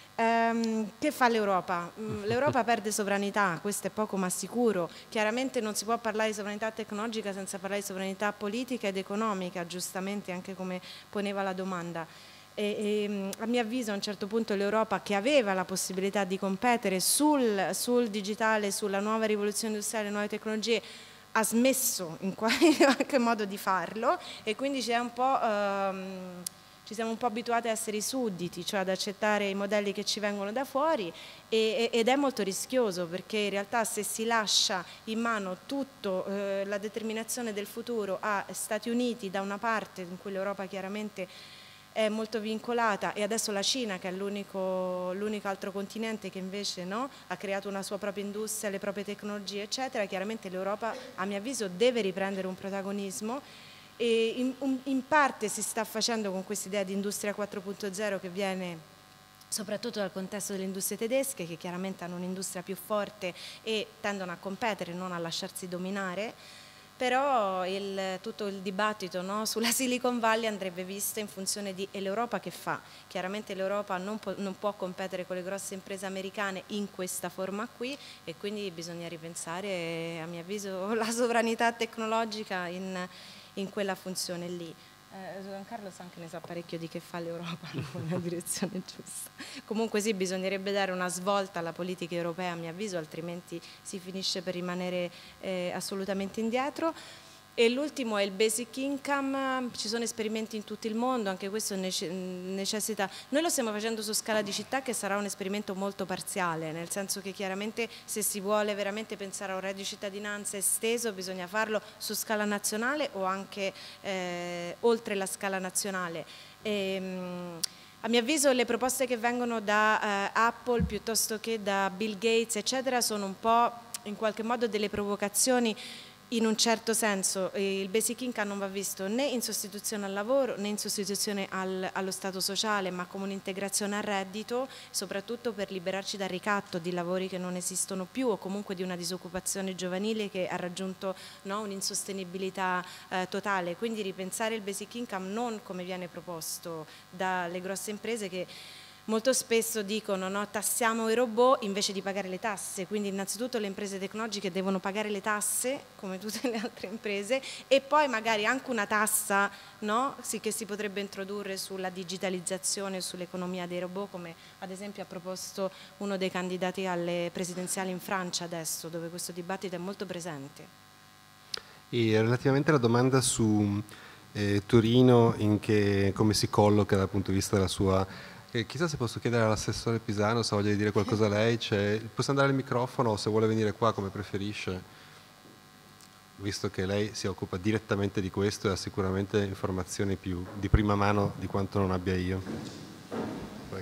Ehm, che fa l'Europa? L'Europa perde sovranità, questo è poco ma sicuro. Chiaramente non si può parlare di sovranità tecnologica senza parlare di sovranità politica ed economica, giustamente anche come poneva la domanda. E, e, a mio avviso a un certo punto l'Europa, che aveva la possibilità di competere sul, sul digitale, sulla nuova rivoluzione industriale, nuove tecnologie, ha smesso in qualche modo di farlo e quindi c'è un po', ehm, ci siamo un po' abituati a essere i sudditi, cioè ad accettare i modelli che ci vengono da fuori e, ed è molto rischioso, perché in realtà se si lascia in mano tutta eh, la determinazione del futuro a Stati Uniti da una parte, in cui l'Europa chiaramente è molto vincolata, e adesso la Cina, che è l'unico altro continente che invece no, ha creato una sua propria industria, le proprie tecnologie eccetera, chiaramente l'Europa a mio avviso deve riprendere un protagonismo e in, in parte si sta facendo con questa idea di industria quattro punto zero che viene soprattutto dal contesto delle industrie tedesche, che chiaramente hanno un'industria più forte e tendono a competere, non a lasciarsi dominare. Però il, tutto il dibattito, no, sulla Silicon Valley andrebbe visto in funzione di e l'Europa che fa. Chiaramente l'Europa non, può, non può competere con le grosse imprese americane in questa forma qui, e quindi bisogna ripensare, a mio avviso, la sovranità tecnologica in, in quella funzione lì. Eh, Giancarlo sa anche ne sa parecchio di che fa l'Europa nella direzione giusta. Comunque sì, bisognerebbe dare una svolta alla politica europea, a mio avviso, altrimenti si finisce per rimanere eh, assolutamente indietro. E l'ultimo è il basic income. Ci sono esperimenti in tutto il mondo, anche questo necessita, noi lo stiamo facendo su scala di città, che sarà un esperimento molto parziale, nel senso che chiaramente se si vuole veramente pensare a un reddito di cittadinanza esteso bisogna farlo su scala nazionale o anche eh, oltre la scala nazionale. E, mh, a mio avviso le proposte che vengono da eh, Apple piuttosto che da Bill Gates eccetera sono un po' in qualche modo delle provocazioni. In un certo senso il basic income non va visto né in sostituzione al lavoro né in sostituzione al, allo stato sociale, ma come un'integrazione al reddito, soprattutto per liberarci dal ricatto di lavori che non esistono più, o comunque di una disoccupazione giovanile che ha raggiunto, no, un'insostenibilità eh, totale. Quindi ripensare il basic income non come viene proposto dalle grosse imprese, che molto spesso dicono, no, tassiamo i robot invece di pagare le tasse, quindi innanzitutto le imprese tecnologiche devono pagare le tasse come tutte le altre imprese, e poi magari anche una tassa, no, sì, che si potrebbe introdurre sulla digitalizzazione, sull'economia dei robot, come ad esempio ha proposto uno dei candidati alle presidenziali in Francia adesso, dove questo dibattito è molto presente. E relativamente alla domanda su eh, Torino, in che, come si colloca dal punto di vista della sua... Eh, chissà se posso chiedere all'assessore Pisano se voglia dire qualcosa a lei, cioè, posso andare al microfono o se vuole venire qua come preferisce, visto che lei si occupa direttamente di questo e ha sicuramente informazioni più di prima mano di quanto non abbia io. Prego.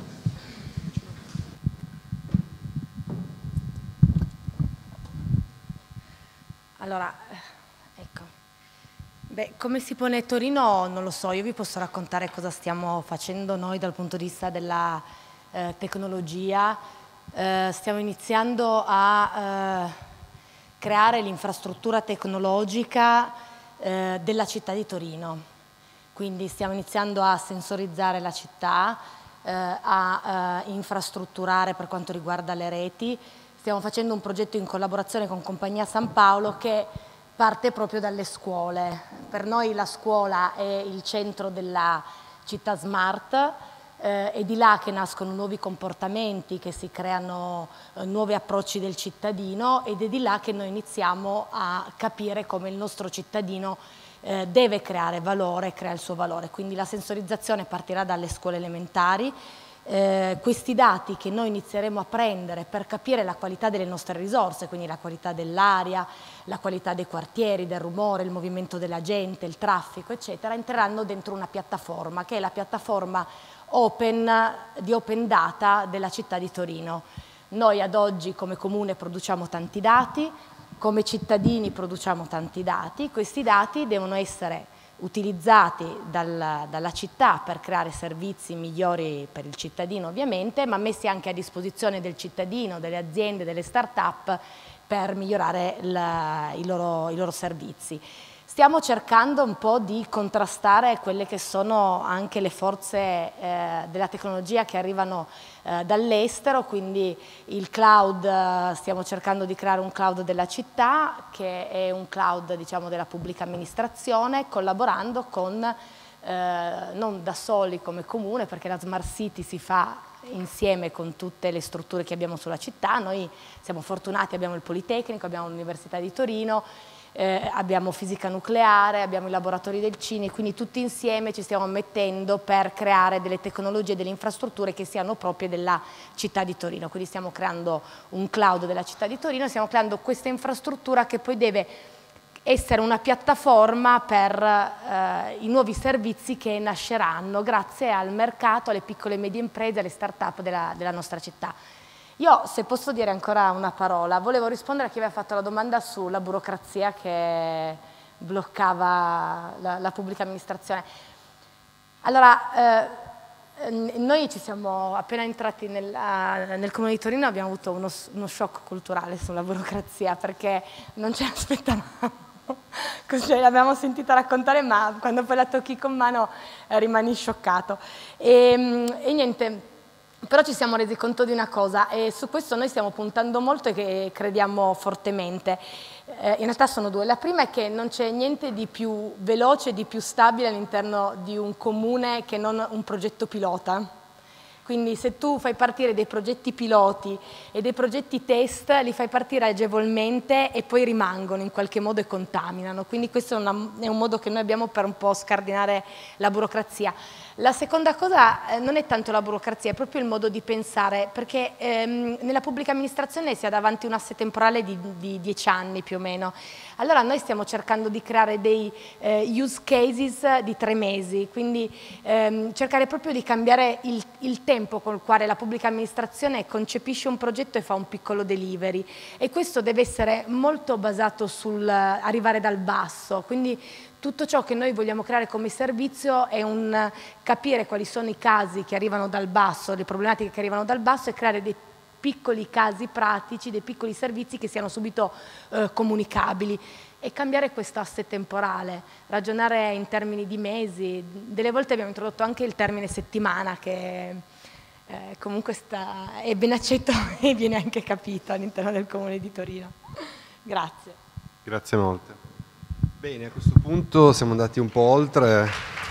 Allora, ecco. Beh, come si pone Torino non lo so, io vi posso raccontare cosa stiamo facendo noi dal punto di vista della eh, tecnologia. Eh, stiamo iniziando a eh, creare l'infrastruttura tecnologica eh, della città di Torino, quindi stiamo iniziando a sensorizzare la città, eh, a eh, infrastrutturare per quanto riguarda le reti. Stiamo facendo un progetto in collaborazione con Compagnia San Paolo che parte proprio dalle scuole. Per noi la scuola è il centro della città smart, eh, è di là che nascono nuovi comportamenti, che si creano eh, nuovi approcci del cittadino, ed è di là che noi iniziamo a capire come il nostro cittadino eh, deve creare valore, crea il suo valore. Quindi la sensorizzazione partirà dalle scuole elementari. Eh, questi dati che noi inizieremo a prendere per capire la qualità delle nostre risorse, quindi la qualità dell'aria, la qualità dei quartieri, del rumore, il movimento della gente, il traffico, eccetera, entreranno dentro una piattaforma che è la piattaforma open, di open data della città di Torino. Noi ad oggi come comune produciamo tanti dati, come cittadini produciamo tanti dati, questi dati devono essere utilizzati dal, dalla città per creare servizi migliori per il cittadino ovviamente, ma messi anche a disposizione del cittadino, delle aziende, delle start-up per migliorare la, i, loro, i loro servizi. Stiamo cercando un po' di contrastare quelle che sono anche le forze eh, della tecnologia che arrivano eh, dall'estero, quindi il cloud, eh, stiamo cercando di creare un cloud della città, che è un cloud, diciamo, della pubblica amministrazione, collaborando con, eh, non da soli come comune, perché la Smart City si fa insieme con tutte le strutture che abbiamo sulla città. Noi siamo fortunati, abbiamo il Politecnico, abbiamo l'Università di Torino, Eh, abbiamo fisica nucleare, abbiamo i laboratori del C I N I, quindi tutti insieme ci stiamo mettendo per creare delle tecnologie e delle infrastrutture che siano proprie della città di Torino. Quindi stiamo creando un cloud della città di Torino, stiamo creando questa infrastruttura che poi deve essere una piattaforma per eh, i nuovi servizi che nasceranno grazie al mercato, alle piccole e medie imprese, alle start-up della, della nostra città. Io, se posso dire ancora una parola, volevo rispondere a chi aveva fatto la domanda sulla burocrazia che bloccava la, la pubblica amministrazione. Allora, eh, Noi ci siamo appena entrati nel, uh, nel Comune di Torino, abbiamo avuto uno, uno shock culturale sulla burocrazia perché non ce l'aspettavamo. Cioè, l'abbiamo sentita raccontare, ma quando poi la tocchi con mano eh, rimani scioccato. E, e niente, però ci siamo resi conto di una cosa e su questo noi stiamo puntando molto e che crediamo fortemente. Eh, in realtà sono due. La prima è che non c'è niente di più veloce, di più stabile all'interno di un comune che non un progetto pilota. Quindi se tu fai partire dei progetti piloti e dei progetti test, li fai partire agevolmente e poi rimangono in qualche modo e contaminano. Quindi questo è, una, è un modo che noi abbiamo per un po' scardinare la burocrazia. La seconda cosa eh, non è tanto la burocrazia, è proprio il modo di pensare, perché ehm, nella pubblica amministrazione si ha davanti un asse temporale di, di dieci anni più o meno. Allora noi stiamo cercando di creare dei eh, use cases di tre mesi, quindi ehm, cercare proprio di cambiare il, il tempo con il quale la pubblica amministrazione concepisce un progetto e fa un piccolo delivery. E questo deve essere molto basato sul arrivare dal basso, quindi tutto ciò che noi vogliamo creare come servizio è un capire quali sono i casi che arrivano dal basso, le problematiche che arrivano dal basso e creare dei piccoli casi pratici, dei piccoli servizi che siano subito eh, comunicabili e cambiare questo asse temporale, ragionare in termini di mesi. Delle volte abbiamo introdotto anche il termine settimana che eh, comunque sta, è ben accetto e viene anche capito all'interno del Comune di Torino. Grazie. Grazie molte. Bene, a questo punto siamo andati un po' oltre.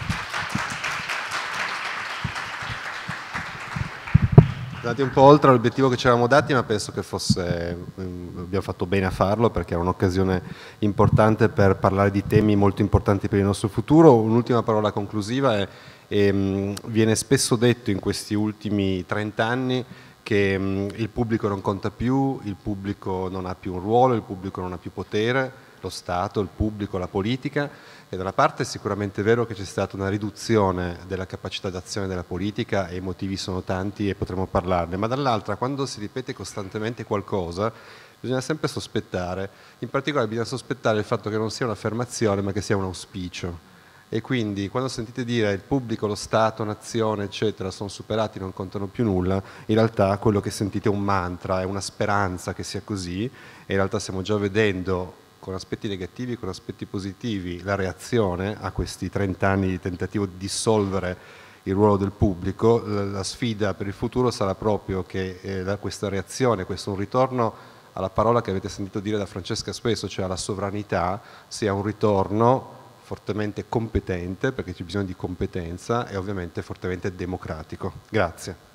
Siamo andati un po' oltre l'obiettivo che ci eravamo dati, ma penso che fosse, abbiamo fatto bene a farlo perché era un'occasione importante per parlare di temi molto importanti per il nostro futuro. Un'ultima parola conclusiva è, è viene spesso detto in questi ultimi trent'anni che mh, il pubblico non conta più, il pubblico non ha più un ruolo, il pubblico non ha più potere, lo Stato, il pubblico, la politica, e da una parte è sicuramente vero che c'è stata una riduzione della capacità d'azione della politica e i motivi sono tanti e potremo parlarne, ma dall'altra quando si ripete costantemente qualcosa bisogna sempre sospettare, in particolare bisogna sospettare il fatto che non sia un'affermazione ma che sia un auspicio. E quindi quando sentite dire il pubblico, lo Stato, nazione, eccetera, sono superati, non contano più nulla, in realtà quello che sentite è un mantra, è una speranza che sia così, e in realtà stiamo già vedendo con aspetti negativi, con aspetti positivi, la reazione a questi trent'anni di tentativo di dissolvere il ruolo del pubblico. La sfida per il futuro sarà proprio che eh, questa reazione, questo un ritorno alla parola che avete sentito dire da Francesca spesso, cioè alla sovranità, sia un ritorno fortemente competente, perché c'è bisogno di competenza, e ovviamente fortemente democratico. Grazie.